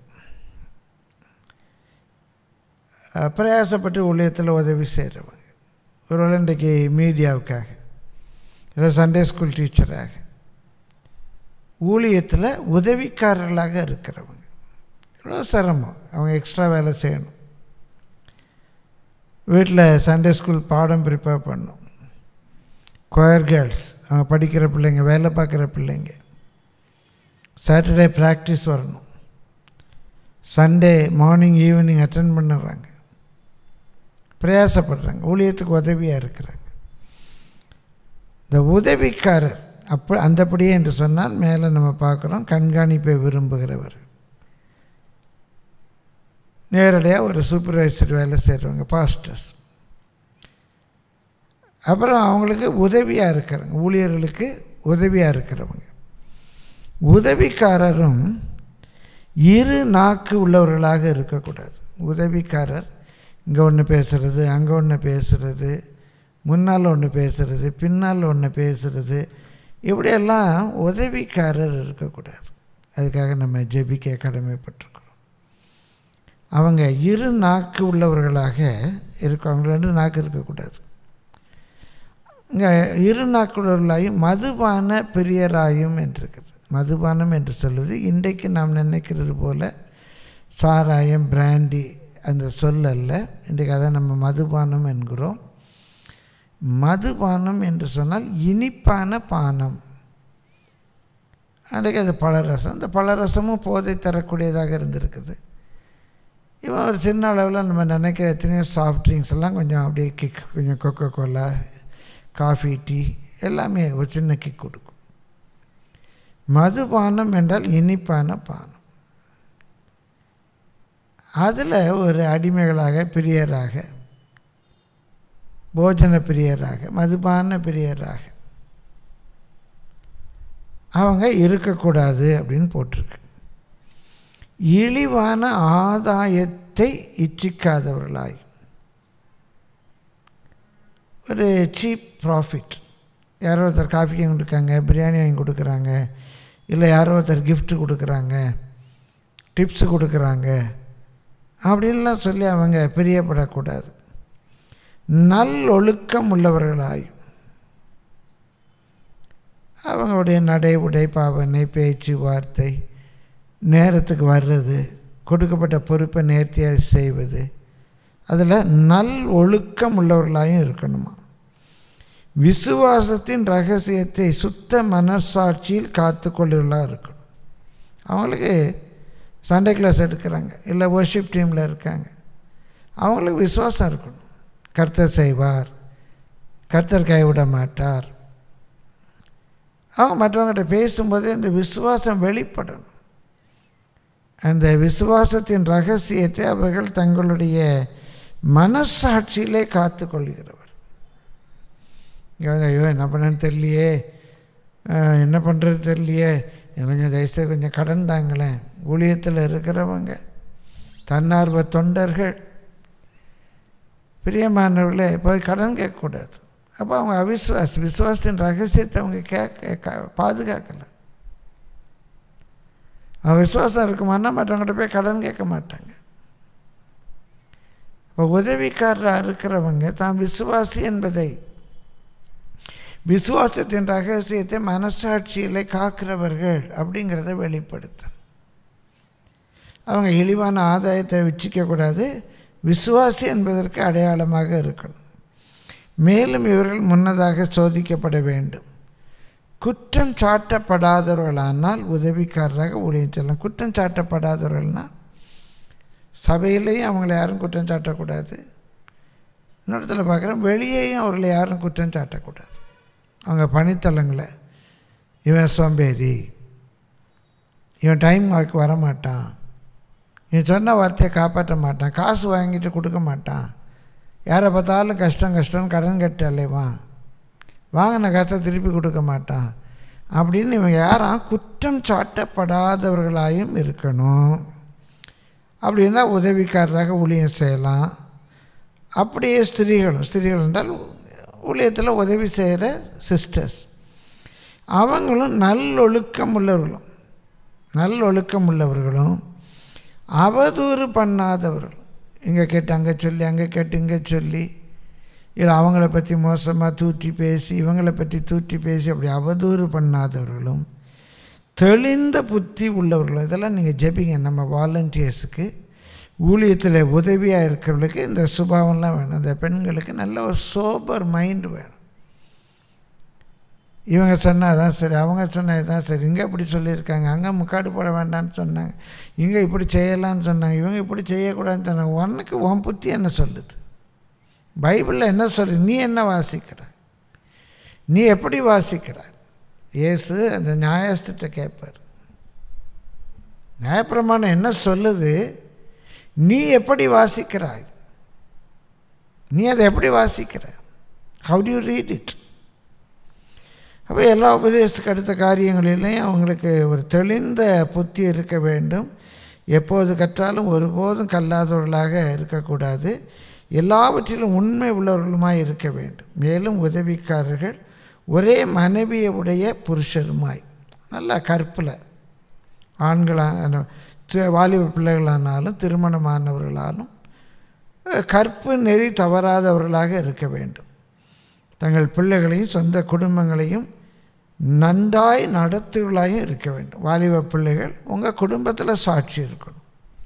[SPEAKER 1] பிரயாசப்பட்டு ஊழியத்தில் உதவி செய்கிறவங்க. ஒரு இன்றைக்கு மீடியாவுக்காக, இல்லை சண்டே ஸ்கூல் டீச்சராக, ஊழியத்தில் உதவிக்காரர்களாக இருக்கிறவங்க. எவ்வளோ சிரமம், அவங்க எக்ஸ்ட்ரா வேலை செய்யணும். வீட்டில் சண்டே ஸ்கூல் பாடம் ப்ரிப்பேர் பண்ணும். கொயர் கேர்ள்ஸ் அவங்க படிக்கிற பிள்ளைங்க, வேலை பார்க்குற பிள்ளைங்க. சாட்டர்டே ப்ராக்டிஸ் வரணும். சண்டே மார்னிங் ஈவினிங் அட்டெண்ட் பண்ணுறாங்க, பிரயாசப்படுறாங்க, ஊழியத்துக்கு உதவியாக இருக்கிறாங்க. இந்த உதவிக்காரர் அந்தபடியே என்று சொன்னால் மேலே நம்ம பார்க்குறோம், கண்காணிப்பை விரும்புகிறவர். நேரடியாக ஒரு சூப்பர்வைசர் வேலை செய்கிறவங்க, பாஸ்டர்ஸ். அப்புறம் அவங்களுக்கு உதவியாக இருக்கிறவங்க, ஊழியர்களுக்கு உதவியாக இருக்கிறவங்க. உதவிக்காரரும் இரு நாக்கு உள்ளவர்களாக இருக்கக்கூடாது. உதவிக்காரர் இங்கே ஒன்று பேசுகிறது, அங்கே ஒன்று பேசுகிறது, முன்னால் ஒன்று பேசுகிறது, பின்னால் ஒன்று பேசுகிறது, இப்படியெல்லாம் உதவிக்காரர் இருக்கக்கூடாது. அதுக்காக நம்ம ஜெபிக்க கடமைப்பட்டிருக்கிறோம். அவங்க இரு நாக்கு உள்ளவர்களாக இருக்கவங்க, 2 நாக்கு இருக்கக்கூடாது. இங்கே இரு நாக்கு உள்ளவர்களாயும் மதுபான பிரியராயும் என்றிருக்குது. மதுபானம் என்று சொல்வது இன்றைக்கு நாம் நினைக்கிறது போல் சாராயம், பிராண்டி அந்த சொல்லல்ல. இன்றைக்கு அதை நம்ம மதுபானம் என்கிறோம். மதுபானம் என்று சொன்னால் இனிப்பான பானம். அன்றைக்கு அது பழரசம். இந்த பழரசமும் போதை தரக்கூடியதாக இருந்திருக்குது. இவன் ஒரு சின்ன அளவில் நம்ம நினைக்கிற எத்தனையோ சாஃப்ட் ட்ரிங்க்ஸ் எல்லாம் கொஞ்சம் அப்படியே கிக், கொஞ்சம் கொக்கோ கோலா, காஃபி, டீ எல்லாமே ஒரு சின்ன கிக் கொடுக்கும். மதுபானம் என்றால் இனிப்பான பானம். அதில் ஒரு அடிமைகளாக, பிரியராக, போஜன பிரியராக, மதுபான பிரியராக அவங்க இருக்கக்கூடாது அப்படின்னு போட்டிருக்கு. இழிவான ஆதாயத்தை இச்சிக்காதவர்களாய், ஒரு சீப் ப்ராஃபிட். யாரோ ஒருத்தர் காஃபி வாங்கி கொடுக்காங்க, பிரியாணி வாங்கி கொடுக்குறாங்க, இல்லை யாரோ ஒருத்தர் கிஃப்ட்டு கொடுக்குறாங்க, டிப்ஸு கொடுக்குறாங்க அப்படின்லாம் சொல்லி அவங்க பிரியப்படக்கூடாது. நல்லொழுக்கம் உள்ளவர்களாயும் அவங்களுடைய நடை, உடை, பாவனை, பேச்சு, வார்த்தை, நேரத்துக்கு வர்றது, கொடுக்கப்பட்ட பொறுப்பை நேர்த்தியாக செய்வது, அதில் நல் ஒழுக்கம் உள்ளவர்களாயும் இருக்கணுமா. விசுவாசத்தின் ரகசியத்தை சுத்த மனசாட்சியில் காத்து கொள்ளுவர்களாக இருக்கணும். அவங்களுக்கு சண்டே கிளாஸ் எடுக்கிறாங்க, இல்லை வர்ஷிப் டீமில் இருக்காங்க, அவங்களுக்கு விசுவாசம் இருக்கணும். கர்த்தர் செய்வார், கர்த்தர் கைவிட மாட்டார். அவங்க மற்றவங்கள்ட்ட பேசும்போது இந்த விசுவாசம் வெளிப்படணும். அந்த விசுவாசத்தின் ரகசியத்தை அவர்கள் தங்களுடைய மனசாட்சியிலே காத்து கொள்கிறவர். ஐயோ என்ன பண்ணன்னு தெரியலையே, என்ன பண்ணுறது தெரியலையே, கொஞ்சம் தயவுசெய்து கொஞ்சம் கடன் தாங்களேன். ஊழியத்தில் இருக்கிறவங்க, தன்னார்வ தொண்டர்கள், பிரியமானவர்களே, போய் கடன் கேட்கக்கூடாது. அப்போ அவங்க விசுவாசத்தின் ரகசியத்தை அவங்க பாதுகாக்கலை. அவன் விசுவாசம் இருக்குமானா மற்றவங்கள்ட்ட போய் கடன் கேட்க மாட்டாங்க. இப்போ உதவிக்காரராக இருக்கிறவங்க தான் விசுவாசி என்பதை, விசுவாசத்தின் ரகசியத்தை மனசாட்சியில் காக்கிறவர்கள் அப்படிங்கிறத வெளிப்படுத்த. அவங்க இழிவான ஆதாயத்தை வச்சிக்கக்கூடாது, விசுவாசி என்பதற்கு அடையாளமாக இருக்கணும். மேலும் இவர்கள் முன்னதாக சோதிக்கப்பட வேண்டும். குற்றம் சாட்டப்படாதவர்களானால் உதவிக்காரராக ஊழியம் செல்லலாம். குற்றம் சாட்டப்படாதவர்கள்னால் சபையிலையும் அவங்கள யாரும் குற்றம் சாட்டக்கூடாது. இன்னொருத்தில் பார்க்குறோம், வெளியேயும் அவர்களை யாரும் குற்றம் சாட்டக்கூடாது. அவங்க பணித்தலங்களை, இவன் சோம்பேறி, இவன் டைம் மார்க் வரமாட்டான், இவன் சொன்ன வார்த்தையை காப்பாற்ற மாட்டான், காசு வாங்கிட்டு கொடுக்க மாட்டான், யாரை பார்த்தாலும் கஷ்டம் கஷ்டம், கடன் கட்டு அலைவான், வாங்கின காசை திருப்பி கொடுக்க மாட்டான் அப்படின்னு இவங்க யாரும் குற்றம் சாட்டப்படாதவர்களாயும் இருக்கணும். அப்படி இருந்தால் உதவிக்காரராக ஊழியம் செய்யலாம். அப்படியே ஸ்திரீகள் என்றால் ஊழியத்தில் உதவி செய்கிற சிஸ்டர்ஸ், அவங்களும் நல்லொழுக்கம் உள்ளவர்களும் அவதூறு பண்ணாதவர்கள். இங்கே கேட்டு அங்கே சொல்லி, அங்கே கேட்டு இங்கே சொல்லி, இல்லை அவங்கள பற்றி மோசமாக தூற்றி பேசி, இவங்களை பற்றி தூற்றி பேசி அப்படி அவதூறு பண்ணாதவர்களும் தெளிந்த புத்தி உள்ளவர்களும். இதெல்லாம் நீங்கள் ஜெபிங்க. நம்ம வாலண்டியர்ஸுக்கு ஊழியத்தில் உதவியாக இருக்கிறவங்களுக்கு இந்த சுபாவம்லாம் வேணும். அந்த பெண்களுக்கு நல்ல ஒரு சோபர் மைண்டு வேணும். இவங்க சொன்னால் தான் சரி, அவங்க சொன்னது தான் சரி, இங்கே இப்படி சொல்லியிருக்காங்க, அங்கே முக்காடு போட வேண்டாம்னு சொன்னாங்க, இங்கே இப்படி செய்யலான்னு சொன்னாங்க, இவங்க இப்படி செய்யக்கூடாதுன்னு சொன்னாங்க. உனக்கு உன் புத்தி என்ன சொல்லுது? பைபிளில் என்ன சொல்லு? நீ என்ன வாசிக்கிற? நீ எப்படி வாசிக்கிற? இயேசு அந்த நியாயஸ்திட்ட கேட்பார், நியாயப்பிரமாணம் என்ன சொல்லுது, நீ எப்படி வாசிக்கிறாய்? நீ அதை எப்படி வாசிக்கிற? How do you read it? அப்போ எல்லா உபதேசத்துக்கு அடுத்த காரியங்களிலையும் அவங்களுக்கு ஒரு தெளிந்த புத்தி இருக்க வேண்டும். எப்போது கற்றாலும் ஒருபோதும் கல்லாதவர்களாக இருக்கக்கூடாது. எல்லாவற்றிலும் உண்மை உள்ளவர்களுமாய் இருக்க வேண்டும். மேலும் உதவிக்காரர்கள் ஒரே மனைவியை உடைய புருஷருமாய், நல்லா கற்பில் ஆண்களான வாலிப பிள்ளைகளானாலும் திருமணமானவர்களாலும் கற்பு நெறி தவறாதவர்களாக இருக்க வேண்டும். தங்கள் பிள்ளைகளையும் சொந்த குடும்பங்களையும் நன்றாய் நடத்துகளாயும் இருக்க வேண்டும். வாலிப பிள்ளைகள் உங்கள் குடும்பத்தில் சாட்சி இருக்கணும்.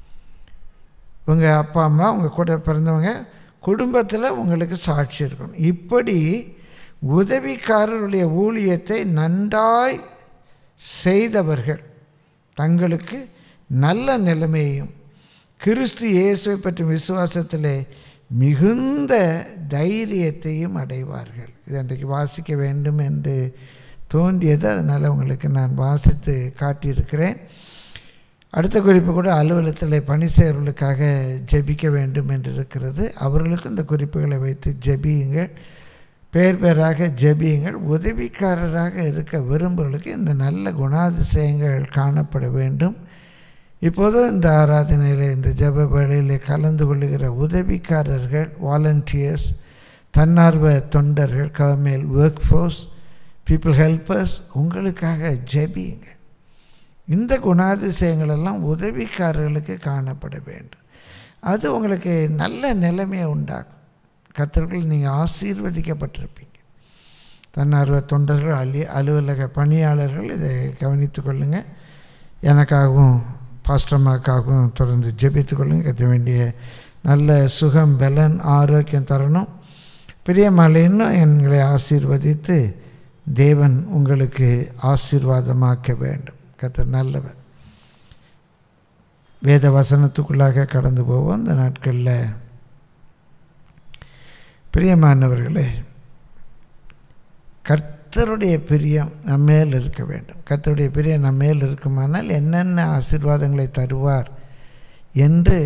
[SPEAKER 1] உங்கள் அப்பா அம்மா, உங்கள் கூட பிறந்தவங்க குடும்பத்தில் உங்களுக்கு சாட்சி இருக்கணும். இப்படி உதவிக்காரருடைய ஊழியத்தை நன்றாய் செய்தவர்கள் தங்களுக்கு நல்ல நிலைமையையும் கிறிஸ்து இயேசுவை பற்றும் விசுவாசத்திலே மிகுந்த தைரியத்தையும் அடைவார்கள். இது அன்றைக்கு வாசிக்க வேண்டும் என்று தோன்றியது, அதனால் உங்களுக்கு நான் வாசித்து காட்டியிருக்கிறேன். அடுத்த குறிப்பு கூட அலுவலகத்தில் பணி செய்கிறவர்களுக்காக ஜெபிக்க வேண்டும் என்று இருக்கிறது. அவர்களுக்கும் இந்த குறிப்புகளை வைத்து ஜெபியுங்கள், பேர் பேராக ஜெபியுங்கள். உதவிக்காரராக இருக்க விரும்புகிறவர்களுக்கு இந்த நல்ல குணாதிசயங்கள் காணப்பட வேண்டும். இப்போது இந்த ஆராதனையில், இந்த ஜெப வேளையில் கலந்து கொள்ளுகிற உதவிக்காரர்கள், வாலண்டியர்ஸ், தன்னார்வ தொண்டர்கள், government work force, people helpers, உங்களுக்காக ஜெபியுங்க. இந்த குணாதிசயங்களெல்லாம் உதவிக்காரர்களுக்கு காணப்பட வேண்டும். அது உங்களுக்கு நல்ல நிலைமையை உண்டாக்கும். கர்த்தர்கள் நீங்கள் ஆசீர்வதிக்கப்பட்டிருப்பீங்க. தன்னார்வ தொண்டர்கள், அலுவலக பணியாளர்கள் இதை கவனித்து கொள்ளுங்கள். எனக்காகவும் பாஸ்டர்மாக்காகவும் தொடர்ந்து ஜெபித்து கொள்ளுங்கள். கற்ற வேண்டிய நல்ல சுகம், பலன், ஆரோக்கியம் தரணும். பிரியமாலை இன்னும் எங்களை ஆசீர்வதித்து தேவன் உங்களுக்கு ஆசீர்வாதமாக்க வேண்டும். கர்த்தர் நல்லவர். வேத வசனத்துக்குள்ளாக கடந்து போவோம் இந்த நாட்களில். பிரியமானவர்களே, கர்த்தருடைய பிரியம் நம்மேல் இருக்க வேண்டும். கர்த்தருடைய பிரியம் நம்மேல் இருக்குமானால் என்னென்ன ஆசீர்வாதங்களை தருவார் என்று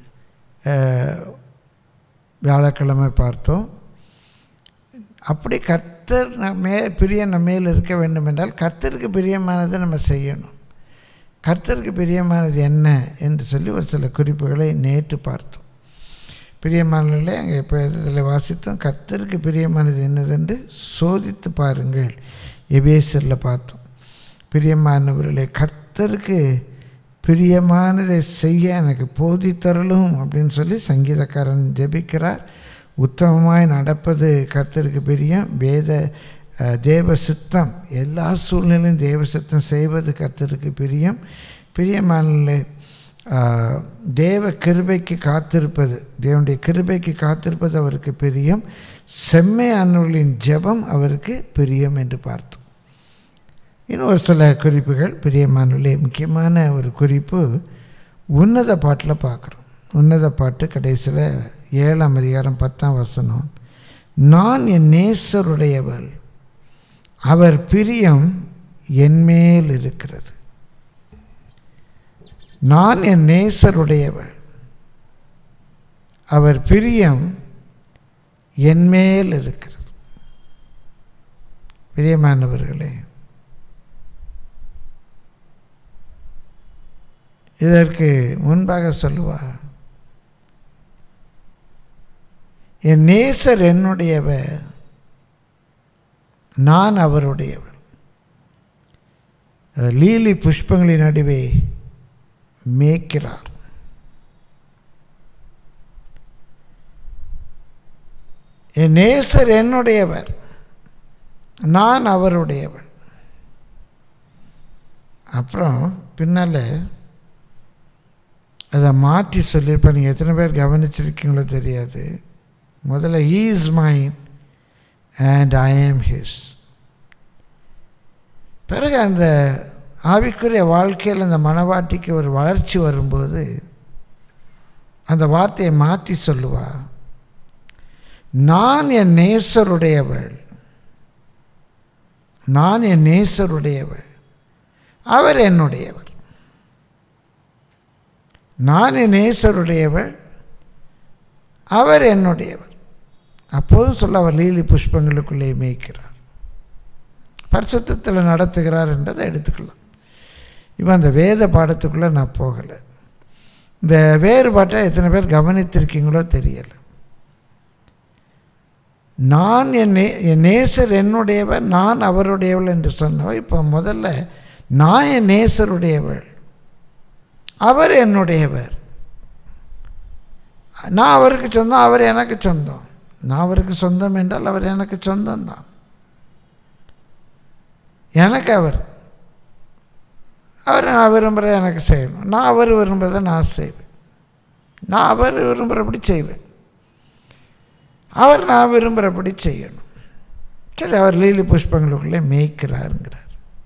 [SPEAKER 1] வியாழக்கிழமை பார்த்தோம். அப்படி கர்த்தர் பிரியம் நம்மேல் இருக்க வேண்டும் என்றால் கர்த்தருக்கு பிரியமானதை நம்ம செய்யணும். கர்த்தருக்கு பிரியமானது என்ன என்று சொல்லி ஒரு சில குறிப்புகளை நேற்று பார்த்தோம். பிரியமானவர்களே, அங்கே இப்போ இதில் வாசித்தோம். கர்த்தருக்கு பிரியமானது என்னதென்று சோதித்து பாருங்கள், எபேசியரில் பார்த்தோம். பிரியமானவர்களே, கர்த்தருக்கு பிரியமானதை செய்ய எனக்கு போதித்தருளும் அப்படின்னு சொல்லி சங்கீதக்காரன் ஜெபிக்கிறார். உத்தமமாய் நடப்பது கர்த்தருக்கு பிரியம். தேவ சித்தம், எல்லா சூழ்நிலையும் தேவ சித்தம் செய்வது கர்த்தருக்கு பிரியம். பிரியமானவர்களே, தேவ கிருபைக்கு காத்திருப்பது, தேவனுடைய கிருபைக்கு காத்திருப்பது அவருக்கு பிரியம். செம்மையானவர்களின் ஜெபம் அவருக்கு பிரியம் என்று பார்த்தோம். இன்னும் ஒரு சில குறிப்புகள். பிரியமானவர்களே, முக்கியமான ஒரு குறிப்பு உன்னத பாட்டில் பார்க்குறோம். உன்னத பாட்டு கடைசியில் 7ஆம் அதிகாரம் 10ஆம் வசனம். நான் என் நேசருடையவள், அவர் பிரியம் என்மேல் இருக்கிறது. நான் என் நேசருடையவள், அவர் பிரியம் என்மேல் இருக்கிறது. பிரியமானவர்களே, இதற்கு முன்பாக சொல்லுவார், என் நேசர் என்னுடையவர், நான் அவருடையவள். லீலி புஷ்பங்களின் நடுவே மேய்க்கிறார். என் நேசர் என்னுடையவர், நான் அவருடையவள். அப்புறம் பின்னால் அதை மாற்றி சொல்லியிருப்பேன். நீங்கள் எத்தனை பேர் கவனிச்சிருக்கீங்களோ தெரியாது. முதல்ல he is mine and I am his. பிறகு அந்த ஆவிக்குரிய வாழ்க்கையில் அந்த மனவாட்டிக்கு ஒரு வளர்ச்சி வரும்போது அந்த வார்த்தையை மாற்றி சொல்லுவா, நான் என் நேசருடையவள், நான் என் நேசருடையவள், அவர் என்னுடையவர். நான் என் நேசருடையவள், அவர் என்னுடையவர். அப்போது சொல்ல அவர் லீலி புஷ்பங்களுக்குள்ளே மேய்க்கிறார், பரிசுத்தத்தில் நடத்துகிறார் என்றதை எடுத்துக்கலாம். இப்போ அந்த வேத பாடத்துக்குள்ளே நான் போகலை. இந்த வேறுபாட்டை எத்தனை பேர் கவனித்திருக்கீங்களோ தெரியலை. நான் என் நேசர் என்னுடையவர், நான் அவருடையவள் என்று சொன்னவள். இப்போ முதல்ல நான் என் நேசருடையவள், அவர் என்னுடையவர். நான் அவருக்கு சொந்தம், அவர் எனக்கு சொந்தம். நான் அவருக்கு சொந்தம் என்றால் அவர் எனக்கு சொந்தம்தான். எனக்கு அவர் நான் விரும்புகிறத எனக்கு செய்யணும், நான் அவர் விரும்புகிறத நான் செய்வேன், நான் அவர் விரும்புகிறபடி செய்வேன், அவர் நான் விரும்புகிறபடி செய்யணும். சரி, அவர் லீலி புஷ்பங்களுக்குள்ளே மேய்க்கிறாருங்கிறார்.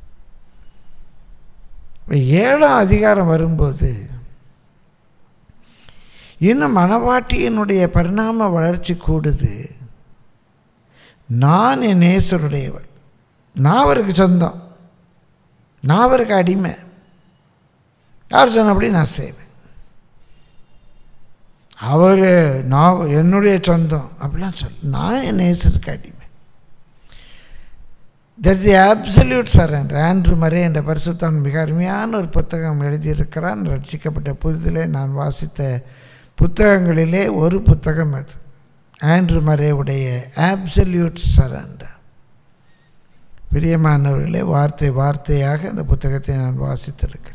[SPEAKER 1] இப்போ 7ஆம் அதிகாரம் வரும்போது இன்னும் மனவாட்டியினுடைய பரிணாம வளர்ச்சி கூடுது. நான் என் நேசருடையவள், நான் அவருக்கு சொந்தம், நான் அவருக்கு அடிமை, அவர் சொன்னபடி நான் செய்வேன். அவர் நான் என்னுடைய சொந்தம் அப்படிலாம் நான் என் நேசருக்கு அடிமை. That's the absolute surrender. Andrew Murray என்ற பரிசுத்தவான் மிக அருமையான ஒரு புத்தகம் எழுதியிருக்கிறான். ரட்சிக்கப்பட்ட புதிதிலே நான் வாசித்த புத்தகங்களிலே ஒரு புத்தகம் அது. ஆண்ட்ரூ மரேவுடைய அப்சல்யூட் சரண்டர். பிரியமானவர்களே, வார்த்தையாக அந்த புத்தகத்தை நான் வாசித்திருக்கிறேன்.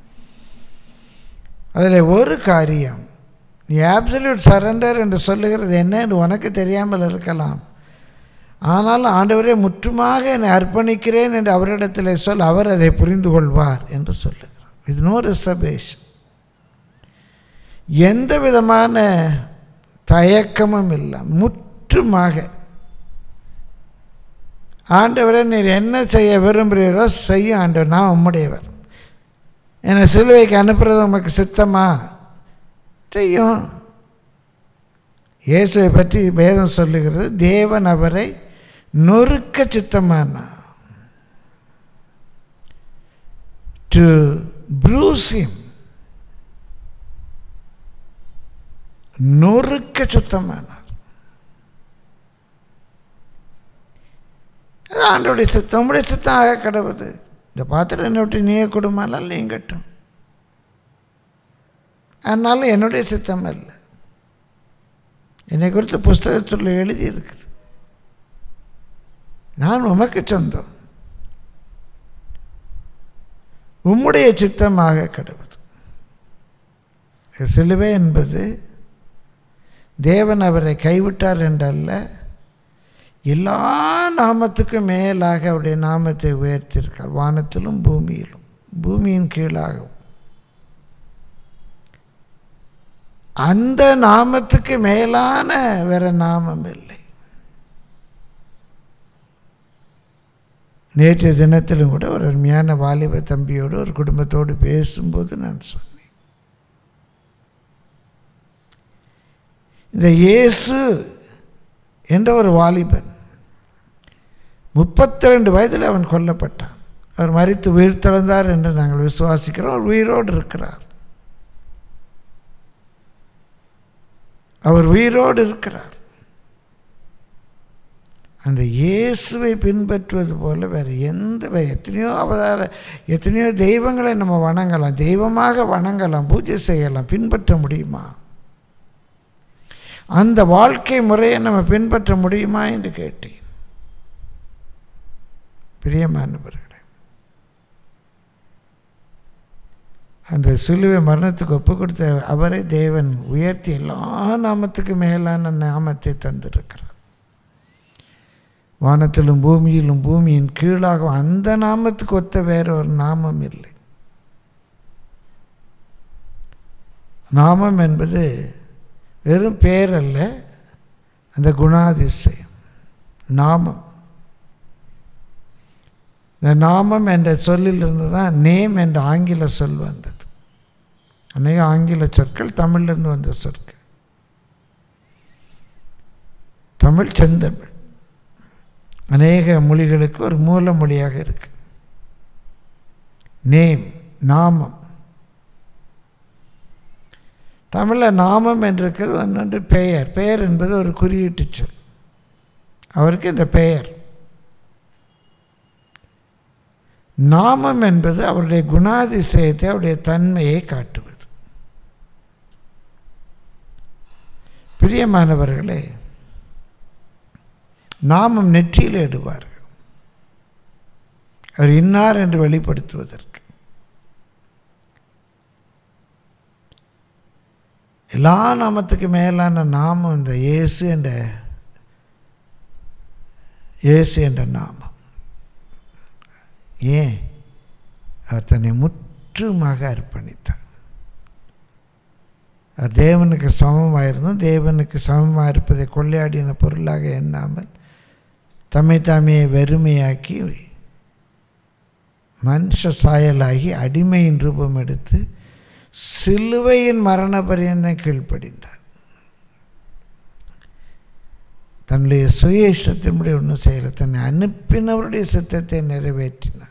[SPEAKER 1] அதில் ஒரு காரியம், நீ அப்சல்யூட் சரண்டர் என்று சொல்லுகிறது என்ன என்று உனக்கு தெரியாமல் இருக்கலாம். ஆனாலும் ஆண்டவரே முற்றுமாக என்னை அர்ப்பணிக்கிறேன் என்று அவரிடத்தில் சொல், அவர் அதை புரிந்து கொள்வார் என்று சொல்லுகிறார். இது நோ ரிசர்வேஷன், எந்த விதமான தயக்கமும் இல்லை, முற்றுமாக ஆண்டவரை நீர் என்ன செய்ய விரும்புகிறீரோ செய்யும் ஆண்டவர், நான் உம்முடையவர், என்னை சிலுவைக்கு அனுப்புறது உமக்கு சித்தமா செய்யும். இயேசுவை பற்றி வேதம் சொல்லுகிறது, தேவன் அவரை நொறுக்க சித்தமானார். டு ப்ரூஸ் ஹிம், நொறுக்க சுத்தமானார். ஆண்டோடைய சித்தம், உங்களுடைய சித்தம் ஆக கடவுது. இந்த பாத்திரம் என்னை விட்டு நீயே கொடுமானால் நீங்கட்டும், அதனால என்னுடைய சித்தம் அல்ல. என்னை குறித்து புஸ்தகத்தில் எழுதியிருக்குது, நான் உமக்கு சொந்தம், உம்முடைய சித்தமாக கடவுது. சிலுவை என்பது தேவன் அவரை கைவிட்டார் என்றல்ல, எல்லா நாமத்துக்கும் மேலாக அவருடைய நாமத்தை உயர்த்தியிருக்கார், வானத்திலும் பூமியிலும் பூமியின் கீழாகவும். அந்த நாமத்துக்கு மேலான வேற நாமம் இல்லை. நேற்றைய தினத்திலும் கூட ஒரு அருமையான வாலிப தம்பியோடு ஒரு குடும்பத்தோடு பேசும்போது நான் சொன்னேன், இந்த இயேசு என்ற ஒரு வாலிபன் 32 வயதில் அவன் கொல்லப்பட்டான். அவர் மரித்து உயிர் தெழுந்தார் என்று நாங்கள் விசுவாசிக்கிறோம். அவர் உயிரோடு இருக்கிறார், அவர் உயிரோடு இருக்கிறார். அந்த இயேசுவை பின்பற்றுவது போல வேறு எத்தனையோ தெய்வங்களை நம்ம வணங்கலாம், தெய்வமாக வணங்கலாம், பூஜை செய்யலாம், பின்பற்ற முடியுமா? அந்த வாழ்க்கை முறையை நம்ம பின்பற்ற முடியுமா என்று கேட்டேன். பிரியமானவர்களே, அந்த சிலுவை மரணத்துக்கு ஒப்பு கொடுத்த அவரை தேவன் உயர்த்தி எல்லா நாமத்துக்கு மேலான நாமத்தை தந்திருக்கிறார். வானத்திலும் பூமியிலும் பூமியின் கீழாக அந்த நாமத்துக்கு ஒத்த வேற ஒரு நாமம் இல்லை. நாமம் என்பது வெறும் பேர் அல்ல, அந்த குணாதிசயம் நாமம். இந்த நாமம் என்ற சொல்லிலிருந்து தான் நேம் என்ற ஆங்கில சொல் வந்தது. அநேக ஆங்கில சொற்கள் தமிழிலிருந்து வந்த சொற்கள். தமிழ் செந்தமிழ் அநேக மொழிகளுக்கு ஒரு மூல மொழியாக இருக்கு. நேம், நாமம். தமிழில் நாமம் என்றிருக்கிறது ஒன்று பெயர். பெயர் என்பது ஒரு குறியீட்டு சொல். அவருக்கு இந்த பெயர். நாமம் என்பது அவருடைய குணாதிசயத்தை, அவருடைய தன்மையை காட்டுவது. பிரியமானவர்களே, நாமம் நெற்றியில் இடுவார்கள், அவர் இன்னார் என்று வெளிப்படுத்துவதற்கு. எல்லா நாமத்துக்கு மேலான நாமம் இந்த இயேசு என்ற நாமம். ஏன்? அவர் தன்னை முற்றுமாக அர்ப்பணித்தார். அவர் தேவனுக்கு சமமாக இருந்தும் தேவனுக்கு சமமாக இருப்பதை கொள்ளையாடின பொருளாக எண்ணாமல் தம்மை தாமே வெறுமையாக்கி மனுஷ சாயலாகி அடிமையின் ரூபம் எடுத்து சிலுவையின் மரண பரியந்தம் கீழ்ப்படிந்தார். தன்னுடைய சுய இஷ்டத்தின்படி ஒன்றும் செய்யலை, தன்னை அனுப்பினவருடைய சித்தத்தை நிறைவேற்றினார்.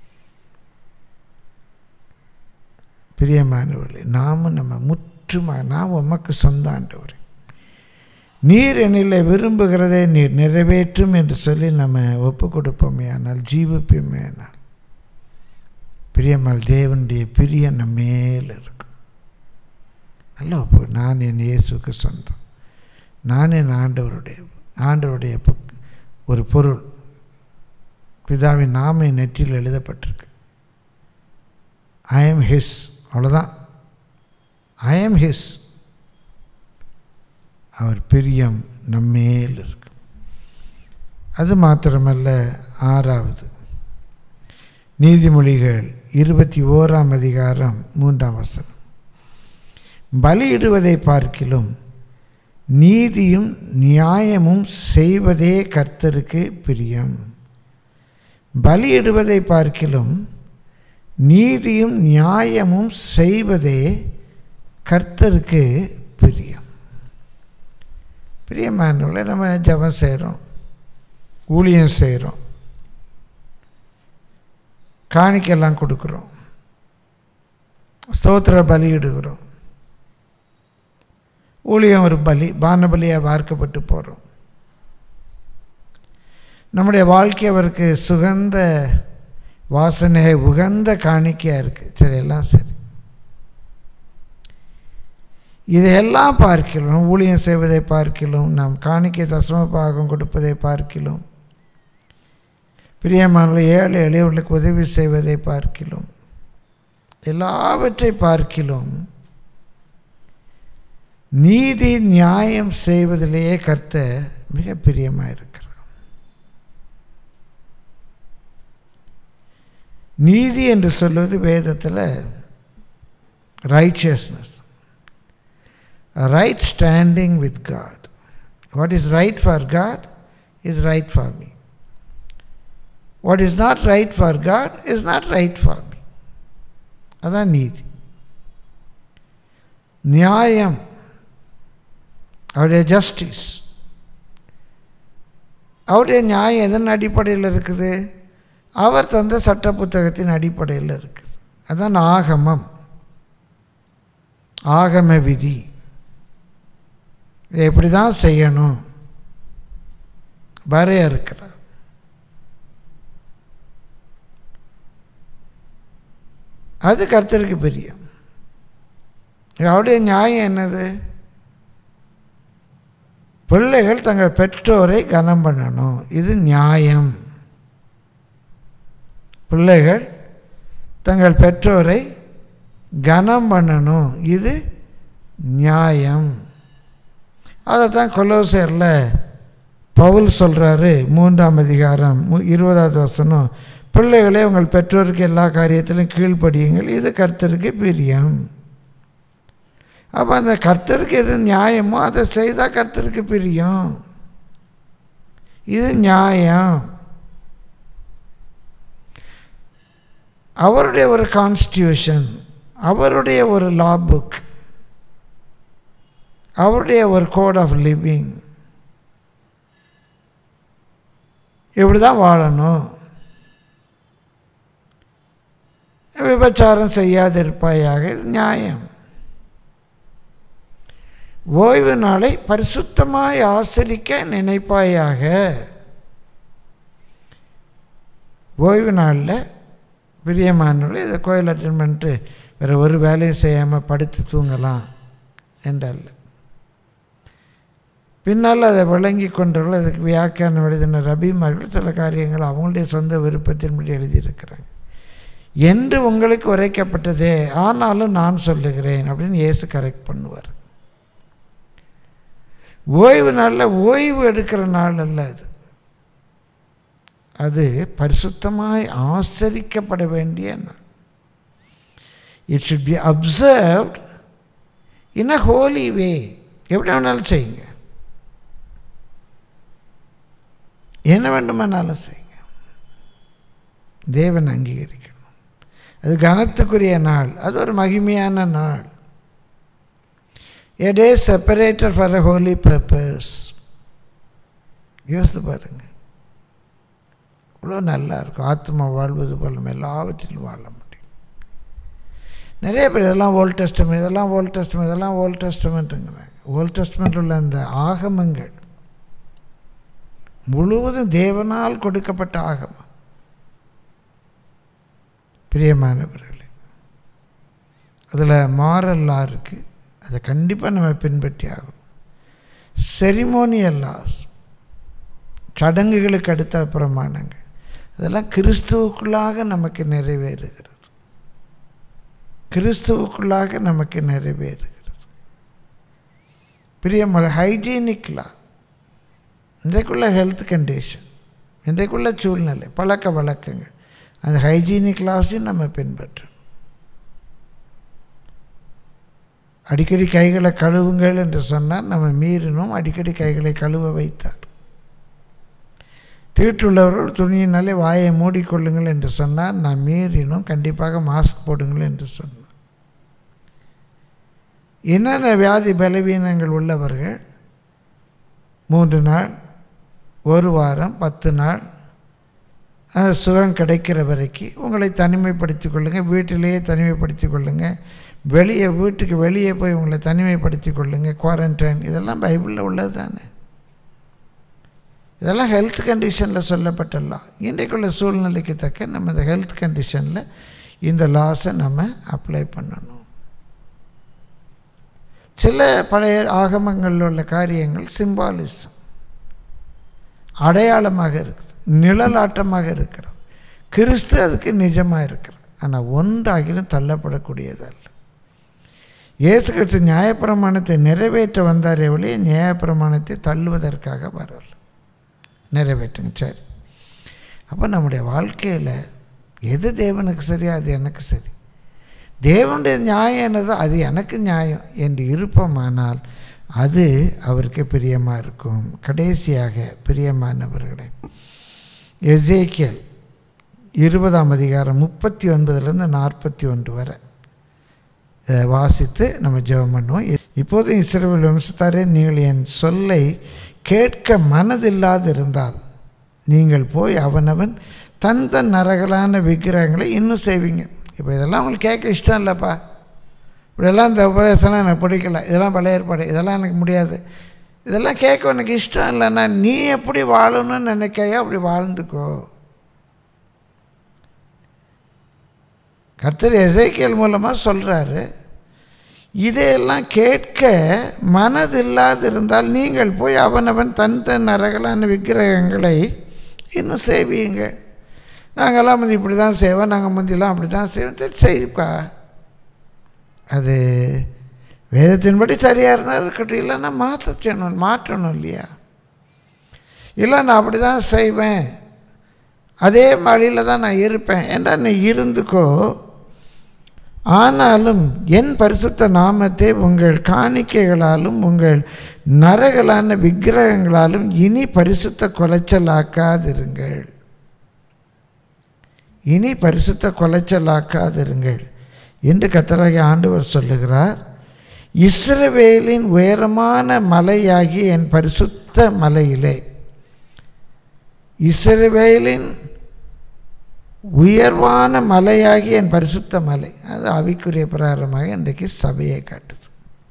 [SPEAKER 1] பிரியமானவர்களே, நாமும் நம்ம முற்றுமாக, நாம் உமக்கு சொந்த ஆண்டவரே, நீர் என்னில் விரும்புகிறதை நீர் நிறைவேற்றும் என்று சொல்லி நம்ம ஒப்பு கொடுப்போமே ஆனால், ஜீவிப்போமே ஆனால், பிரியமால் தேவனுடைய பிரியம் நம்ம மேல் இருக்கும். நல்லா ஒப்பு, நான் என் இயேசுக்கு சொந்தம், நான் என் ஆண்டவருடைய ஒரு பொருள், பிதாவின் நாம என் நெற்றியில் எழுதப்பட்டிருக்கு. ஐ ஆம் ஹிஸ், அவ்வளோதான். ஐ ஆம் ஹிஸ். அவர் பிரியம் நம்மேல் இருக்கு. அது மாத்திரமல்ல, 6வது நீதிமொழிகள் 21ஆம் அதிகாரம் 3ஆம் வசனம், பலியிடுவதை பார்க்கிலும் நீதியும் நியாயமும் செய்வதே கர்த்தருக்கு பிரியம். பலியிடுவதை பார்க்கிலும் நீதியும் நியாயமும் செய்வதே கர்த்தருக்கு பிரியம். பிரியமானவர்களே, நம்ம ஜெபம் செய்கிறோம், ஊழியம் செய்கிறோம், காணிக்கெல்லாம் கொடுக்குறோம், ஸ்தோத்திர பலியிடுகிறோம். ஊழியம் ஒரு பலி, பானபலியாக வார்க்கப்பட்டு போகிறோம். நம்முடைய வாழ்க்கை அவருக்கு சுகந்த வாசனை, உகந்த காணிக்கையாக இருக்குது. சரி, எல்லாம் சரி. இதையெல்லாம் பார்க்கிறோம், ஊழியம் செய்வதை பார்க்கிறோம், நாம் காணிக்கை தசம பாகம் கொடுப்பதை பார்க்கிறோம், பிரியமானவர்களே ஏழை எளியவர்களுக்கு உதவி செய்வதை பார்க்கிறோம், எல்லாவற்றை பார்க்கிறோம். நீதி நியாயம் செய்வதிலேயே கர்த்தர் மிக பிரியமாக இருக்கிறார். நீதி என்று சொல்வது வேதத்தில் righteousness, right standing with God. What is right for God is right for me. What is not right for God is not right for me. அதான் நீதி. நியாயம், அவருடைய ஜஸ்டிஸ், அவருடைய நியாயம் எதன் அடிப்படையில் இருக்குது? அவர் தந்த சட்ட புத்தகத்தின் அடிப்படையில் இருக்குது. அதான் ஆகமம், ஆகம விதி. இதை எப்படி தான் செய்யணும் வரையறுக்கிறார். அது கர்த்தருக்கு பிரியம். அவருடைய நியாயம் என்னது? பிள்ளைகள் தங்கள் பெற்றோரை கனம் பண்ணணும், இது நியாயம். பிள்ளைகள் தங்கள் பெற்றோரை கனம் பண்ணணும், இது நியாயம். அதைத்தான் கொலோசையரில் பவுல் சொல்கிறாரு, 3ஆம் அதிகாரம் 20வது வசனம், பிள்ளைகளே உங்கள் பெற்றோருக்கு எல்லா காரியத்திலும் கீழ்ப்படியுங்கள், இது கர்த்தருக்கு பிரியம். அப்போ அந்த கர்த்தருக்கு எது நியாயமோ அதை செய்தால் கர்த்தருக்கு பிரியம். இது நியாயம். அவருடைய ஒரு கான்ஸ்டியூஷன், அவருடைய ஒரு லா புக், அவருடைய ஒரு கோட் ஆஃப் லிவிங். இப்படி தான் வாழணும். விபச்சாரம் செய்யாதிருப்பாயாக, இது நியாயம். ஓய்வு நாளை பரிசுத்தமாய் ஆசரிக்க நினைப்பாயாக. ஓய்வு நாளில் பிரியமானவர்கள் இதை கோயில் அட்டெண்ட் பண்ணிட்டு வேறு ஒரு வேலையும் செய்யாமல் படுத்து தூங்கலாம் என்றல்ல. பின்னால் அதை விளங்கி கொண்டவர்கள், அதுக்கு வியாக்கியானம் எழுதின ரபிமார்கள் சில காரியங்கள் அவங்களுடைய சொந்த விருப்பத்தின்படி எழுதியிருக்கிறாங்க. என்று உங்களுக்கு உரைக்கப்பட்டதே, ஆனாலும் நான் சொல்லுகிறேன் அப்படின்னு இயேசு கரெக்ட் பண்ணுவார். ஓய்வு நாளில் ஓய்வு எடுக்கிற நாள் அல்ல அது. அது பரிசுத்தமாய் ஆசரிக்கப்பட வேண்டிய நாள். It should be observed in a holy way. எப்படி வேணாலும் செய்யுங்க, என்ன வேண்டுமானாலும் செய்யுங்க, தேவன் அங்கீகரிக்கணும். அது கனத்துக்குரிய நாள், அது ஒரு மகிமையான நாள். A day separated for a holy purpose. யோசித்து பாருங்க, இவ்வளோ நல்லா இருக்கும். ஆத்மா வாழ்வது போல எல்லாவற்றிலும் வாழ முடியும். நிறைய பேர் இதெல்லாம் ஓல்ட் டெஸ்டமெண்ட், இதெல்லாம் ஓல்ட் டெஸ்டமெண்ட், இதெல்லாம் ஓல்ட் டெஸ்டமெண்ட்டுங்கிறாங்க. ஓல்ட் டெஸ்டமெண்ட்டில் உள்ள அந்த ஆகமங்கள் முழுவதும் தேவனால் கொடுக்கப்பட்ட ஆகமம். பிரியமானவர்களே, அதில் மாரல் லா இருக்குது, அதை கண்டிப்பாக நம்ம பின்பற்றி ஆகும். செரிமோனியல் லாஸ், சடங்குகளுக்கு அடுத்த பிரமாணங்கள், அதெல்லாம் கிறிஸ்துவுக்குள்ளாக நமக்கு நிறைவேறுகிறது. கிறிஸ்துவுக்குள்ளாக நமக்கு நிறைவேறுகிறது. பிரியமான ஹைஜீனிக் லா, இன்றைக்குள்ள ஹெல்த் கண்டிஷன், இன்றைக்குள்ள சூழ்நிலை, பழக்க வழக்கங்கள், அந்த ஹைஜீனிக் லாஸையும் நம்ம பின்பற்றணும். அடிக்கடி கைகளை கழுவுங்கள் என்று சொன்னால் நம்ம மீறினோம். அடிக்கடி கைகளை கழுவ வைத்தார். தீட்டுள்ளவர்கள் துணியினாலே வாயை மூடிக்கொள்ளுங்கள் என்று சொன்னால் நாம் மீறினோம். கண்டிப்பாக மாஸ்க் போடுங்கள் என்று சொன்னார். என்னென்ன வியாதி பலவீனங்கள் உள்ளவர்கள் 3 நாள், 1 வாரம், 10 நாள் சுகம் கிடைக்கிற வரைக்கும் உங்களை தனிமைப்படுத்திக் கொள்ளுங்கள். வீட்டிலேயே தனிமைப்படுத்திக் கொள்ளுங்கள். வெளியே, வீட்டுக்கு வெளியே போய் உங்களை தனிமைப்படுத்திக் கொள்ளுங்கள். குவாரண்டைன், இதெல்லாம் பைபிளில் உள்ளது தானே. இதெல்லாம் ஹெல்த் கண்டிஷனில் சொல்லப்பட்டலாம். இன்றைக்குள்ள சூழ்நிலைக்கு தக்க நம்ம இந்த ஹெல்த் கண்டிஷனில் இந்த லாஸை நம்ம அப்ளை பண்ணணும். சில பழைய ஆகமங்களில் உள்ள காரியங்கள் சிம்பாலிசம், அடையாளமாக இருக்குது, நிழலாட்டமாக இருக்கிறது. கிறிஸ்து அதுக்கு நிஜமாக இருக்கிறது. ஆனால் ஒன்றாகிலும் தள்ளப்படக்கூடியதல்ல. இயேசு கிறிஸ்து நியாயப்பிரமாணத்தை நிறைவேற்ற வந்தாரே ஒழிய நியாயப்பிரமாணத்தை தள்ளுவதற்காக வரல. நிறைவேற்றுங்க, சரி. அப்போ நம்முடைய வாழ்க்கையில் எது தேவனுக்கு சரியோ அது எனக்கு சரி, தேவனுடைய நியாயம் என்னதோ அது எனக்கு நியாயம் என்று இருப்போமானால் அது அவருக்கு பிரியமாக இருக்கும். கடைசியாக பிரியமானவர்களே, எசேக்கியேல் 20ஆம் அதிகாரம் 39லேருந்து 41 வரை வாசித்து நம்ம ஜெபம் பண்ணுவோம். இப்போது இஸ்ரவேல் வம்சத்தாரே, நீங்கள் என் சொல்லை கேட்க மனதில்லாது இருந்தால் நீங்கள் போய் அவனவன் தன் தன் நரகலான விக்கிரகங்களை இன்னும் செய்வீங்க. இப்போ இதெல்லாம் உங்களுக்கு கேட்க இஷ்டம் இல்லைப்பா, இப்படியெல்லாம் இந்த உபதேசம்லாம் எனக்கு பிடிக்கல, இதெல்லாம் பழைய ஏற்பாடு, இதெல்லாம் எனக்கு முடியாது, இதெல்லாம் கேட்க எனக்கு இஷ்டம் இல்லைன்னா நீ எப்படி வாழணும்னு நினைக்கையோ அப்படி வாழ்ந்துக்கோ. கர்த்தர் எசேக்கியேல் மூலமாக சொல்கிறாரு, இதையெல்லாம் கேட்க மனதில்லாது இருந்தால் நீங்கள் போய் அவனவன் தன் தன் நரகலான விக்கிரகங்களை இன்னும் செய்வீங்க. நாங்கள்லாம் முந்தி இப்படி தான் செய்வோம், நாங்கள் முந்திலாம் அப்படி தான் செய்வோம். சரி, செய்ப்பா, அது வேதத்தின்படி சரியாக இருந்தால் இருக்கட்டும், இல்லைன்னா மாற்றணும் இல்லையா? இல்லை நான் அப்படி தான் செய்வேன், அதே வழியில் தான் நான் இருப்பேன் என்றால் நீ இருந்துக்கோ. ஆனாலும் என் பரிசுத்த நாமத்தை உங்கள் காணிக்கைகளாலும் உங்கள் நரகலான விக்கிரகங்களாலும் இனி பரிசுத்த கொலைச்சலாக்காதிருங்கள். இனி பரிசுத்த கொலைச்சலாக்காதிருங்கள் என்று கர்த்தராகிய ஆண்டவர் சொல்லுகிறார். இஸ்ரவேலின் உயரமான மலையாகிய என் பரிசுத்த மலையிலே, இஸ்ரவேலின் உயர்வான மலையாகி என் பரிசுத்த மலை, அது ஆவிக்குரிய பிரகாரமாக இன்றைக்கு சபையை காட்டுது.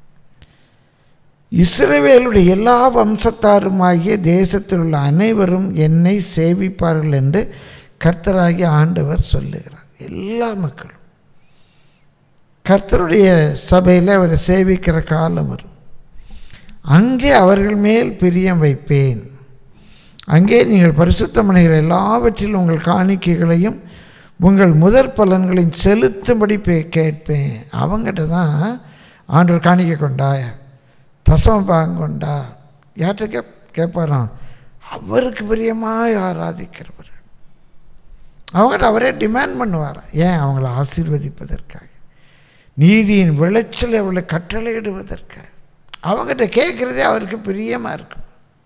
[SPEAKER 1] இஸ்ரவேலுடைய எல்லா வம்சத்தாருமாகிய தேசத்தில் உள்ள அனைவரும் என்னை சேவிப்பார்கள் என்று கர்த்தராகிய ஆண்டவர் சொல்லுகிறார். எல்லா மக்களும் கர்த்தருடைய சபையில் அவரை சேவிக்கிற காலம் வரும். அங்கே அவர்கள் மேல் பிரியம் வைப்பேன். அங்கே நீங்கள் பரிசுத்தம் பண்ணுகிற எல்லாவற்றிலும் உங்கள் காணிக்கைகளையும் உங்கள் முதற் பலன்களையும் செலுத்தும்படி கேட்பேன். அவங்ககிட்ட தான் ஆண்டவர் காணிக்கை கொண்டா, தசம பாகம் கொண்டா, யார்கிட்ட கேட்பாராம்? அவருக்கு பிரியமாக ஆராதிக்கிறவர். அவங்ககிட்ட அவரே டிமாண்ட் பண்ணுவாராம். ஏன்? அவங்கள ஆசீர்வதிப்பதற்காக, நீதியின் விளைச்சல் அவளை கட்டளையிடுவதற்காக. அவங்ககிட்ட கேட்குறதே அவருக்கு பிரியமாக இருக்கும்.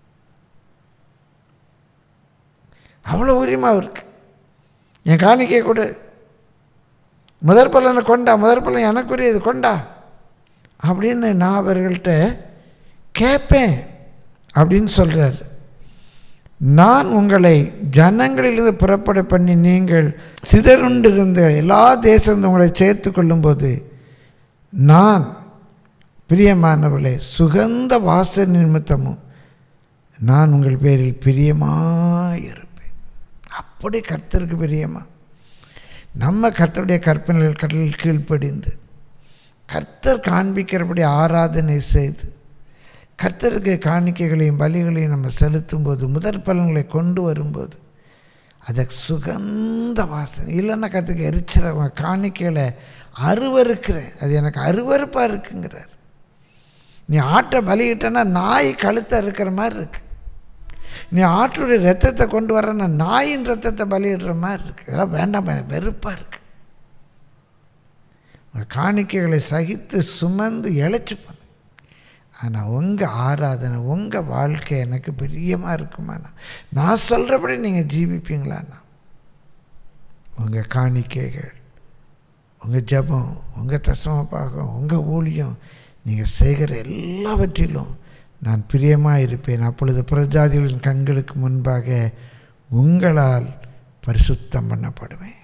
[SPEAKER 1] அவ்வளோ உரிமை இருக்கு. என் காணிக்கை கொடு, முதற் பலனை கொண்டா, முதற் பலன் எனக்குரியது கொண்டா அப்படின்னு நான் அவர்கள்ட்ட கேட்பேன் அப்படின்னு சொல்கிறார். நான் உங்களை ஜனங்களிலிருந்து புறப்பட பண்ணி நீங்கள் சிதறுண்டிருந்த எல்லா தேசம் உங்களை சேர்த்து கொள்ளும்போது நான் பிரியமானவர்களே சுகந்த வாச நிமித்தமும் நான் உங்கள் பேரில் பிரியமாக இருப்பேன். அப்படி கர்த்தருக்கு பிரியமா நம்ம கர்த்தருடைய கற்பனைகள் கடலில் கீழ்ப்படிந்து கர்த்தர் காண்பிக்கிறபடி ஆராதனை செய்து கர்த்தருக்கு காணிக்கைகளையும் பலிகளையும் நம்ம செலுத்தும் போது, முதற் பலன்களை கொண்டு வரும்போது அதுக்கு சுகந்த வாசனை. இல்லைன்னா கர்த்தருக்கு எரிச்சிட காணிக்கைகளை அருவருக்கிறேன், அது எனக்கு அருவருப்பாக இருக்குங்கிறார். நீ ஆட்டை பலியிட்டனா நாய் கழுத்தை இருக்கிற மாதிரி இருக்கு. நீ ஆட்டுடைய ரத்தத்தை கொண்டு வரன்னா நாயின் ரத்தத்தை பலியிடுற மாதிரி இருக்குது. இதெல்லாம் வேண்டாம், எனக்கு வெறுப்பாக இருக்குது. காணிக்கைகளை சகித்து சுமந்து இழைச்சி பண்ணு. ஆனால் உங்கள் ஆராதனை, உங்கள் வாழ்க்கை எனக்கு பிரியமாக இருக்குமாண்ணா, நான் சொல்கிறபடி நீங்கள் ஜீவிப்பீங்களாண்ணா? உங்கள் காணிக்கைகள், உங்கள் ஜபம், உங்கள் தசம பாகம், உங்கள் ஊழியம், நீங்கள் செய்கிற எல்லாவற்றிலும் நான் பிரியமாக இருப்பேன். அப்பொழுது புறஜாதிகளின் கண்களுக்கு முன்பாக உங்களால் பரிசுத்தம் பண்ணப்படுவேன்.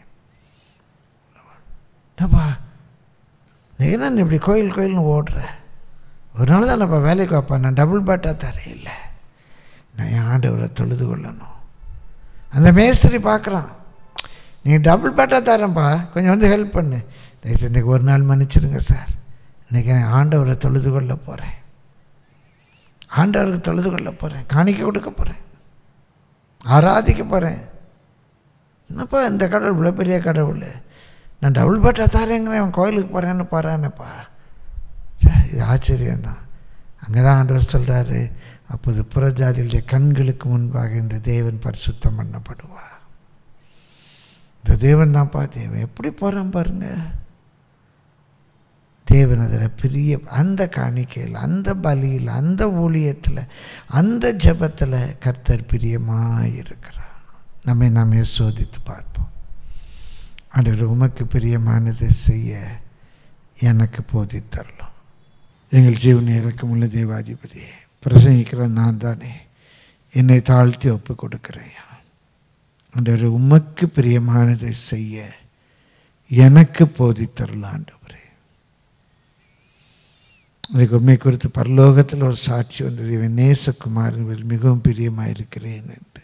[SPEAKER 1] என்னப்பா நீ என்ன இப்படி கோயில் கோயில்னு ஓடுற? ஒரு நாள் தான் நான் வேலைக்கு வைப்பா, நான் டபுள் பேட்டாக தரேன். இல்லை, நான் என் ஆண்டவரை தொழுது கொள்ளணும். அந்த மேஸ்திரி பார்க்குறான், நீங்கள் டபுள் பேட்டாக தரேன்ப்பா, கொஞ்சம் வந்து ஹெல்ப் பண்ணு. தயவுசெய்து இன்றைக்கி ஒரு நாள் மன்னிச்சிடுங்க சார், இன்றைக்கி நான் ஆண்டவரை தொழுது கொள்ள போகிறேன், ஆண்டவருக்கு தொழுது கொள்ள போகிறேன், காணிக்கை கொடுக்க போகிறேன், ஆராதிக்க போகிறேன். என்னப்பா இந்த கடவுள் இவ்வளோ பெரிய கடவுள், நான் டபுள் பேட்டா தாரேங்கிறேன், அவன் கோயிலுக்கு போகிறேன்னு போகிறானப்பா. இது ஆச்சரியம்தான். அங்கே தான் ஆண்டவர் சொல்கிறாரு, அப்போது புறஜாதிகளுடைய கண்களுக்கு முன்பாக இந்த தேவன் பரிசுத்தம் பண்ணப்படுவா. இந்த தேவன் தான்ப்பா தேவன். எப்படி போகிறான் பாருங்க. தேவன் அதில் பிரிய, அந்த காணிக்கையில், அந்த பலியில், அந்த ஊழியத்தில், அந்த ஜபத்தில் கர்த்தர் பிரியமாக இருக்கிறார். நம்மை சோதித்து பார்ப்போம். ஆண்டவர் உமக்கு பிரியமானதை செய்ய எனக்கு போதித்தரலாம். எங்கள் ஜீவனை இறக்கமுள்ள தேவாதிபதியே, பிரசங்கிக்கிற நான் தானே என்னை தாழ்த்தி ஒப்பு கொடுக்கிறேன். ஆண்டவர் உமக்கு பிரியமானதை செய்ய எனக்கு போதித்தரலாம். ஆண்டவரே, எனக்கு உண்மை குறித்து பரலோகத்தில் ஒரு சாட்சி வந்தது, இவன் நேசகுமாரன் மிகவும் பிரியமாக இருக்கிறேன் என்று.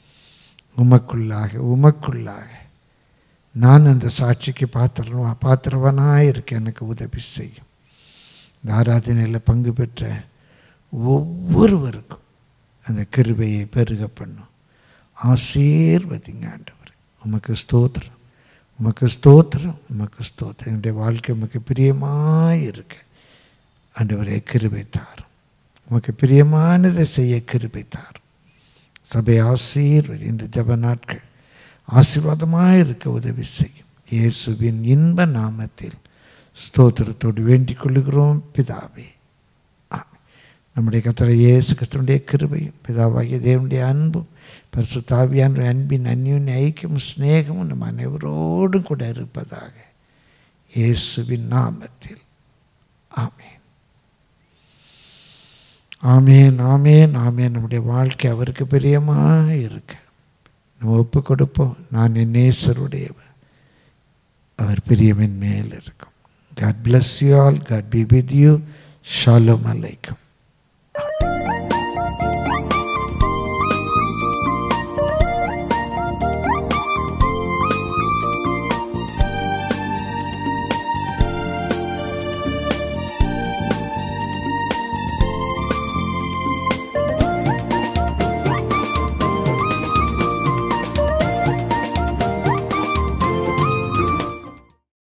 [SPEAKER 1] உமக்குள்ளாக நான் அந்த சாட்சிக்கு பாத்திரவனாக இருக்க எனக்கு உதவி செய்யும். இந்த ஆராதனையில் பங்கு பெற்ற ஒவ்வொருவருக்கும் அந்த கிருபையை பெருக பண்ணும். ஆசீர்வதிங்க ஆண்டவர். உமக்கு ஸ்தோத்திரம், உமக்கு ஸ்தோத்திரம், உமக்கு ஸ்தோத்திரம். என்னுடைய வாழ்க்கை உமக்கு பிரியமாக இருக்க ஆண்டவரே கிருபை தாரும். உமக்கு பிரியமானதை செய்ய கிருபை தாரும். சபை ஆசீர்வதி. இந்த ஜப நாட்கள் ஆசீர்வாதமாக இருக்க உதவி செய்யும். இயேசுவின் இன்ப நாமத்தில் ஸ்தோத்திரத்தோடு வேண்டிக் கொள்ளுகிறோம் பிதாவே. ஆமென். நம்முடைய கர்த்தர் இயேசு கிறிஸ்துவினுடைய கிருபையும் பிதாவாகிய தேவனுடைய அன்பும் பரிசுத்த ஆவியானவருடைய அன்பின் அந்யோன்ய ஐக்கியமும் சிநேகமும் நம் அனைவரோடும் கூட இருப்பதாக இயேசுவின் நாமத்தில். ஆமென். ஆமென், ஆமென், ஆமென். நம்முடைய வாழ்க்கை அவருக்கு பிரியமாக இருக்க நம்ம ஒப்பு கொடுப்போம். நான் என் நேசருடையவர், அவர் பிரியமின் மேல் இருக்கும். God bless you all. God be with you. Shalom Alaikum.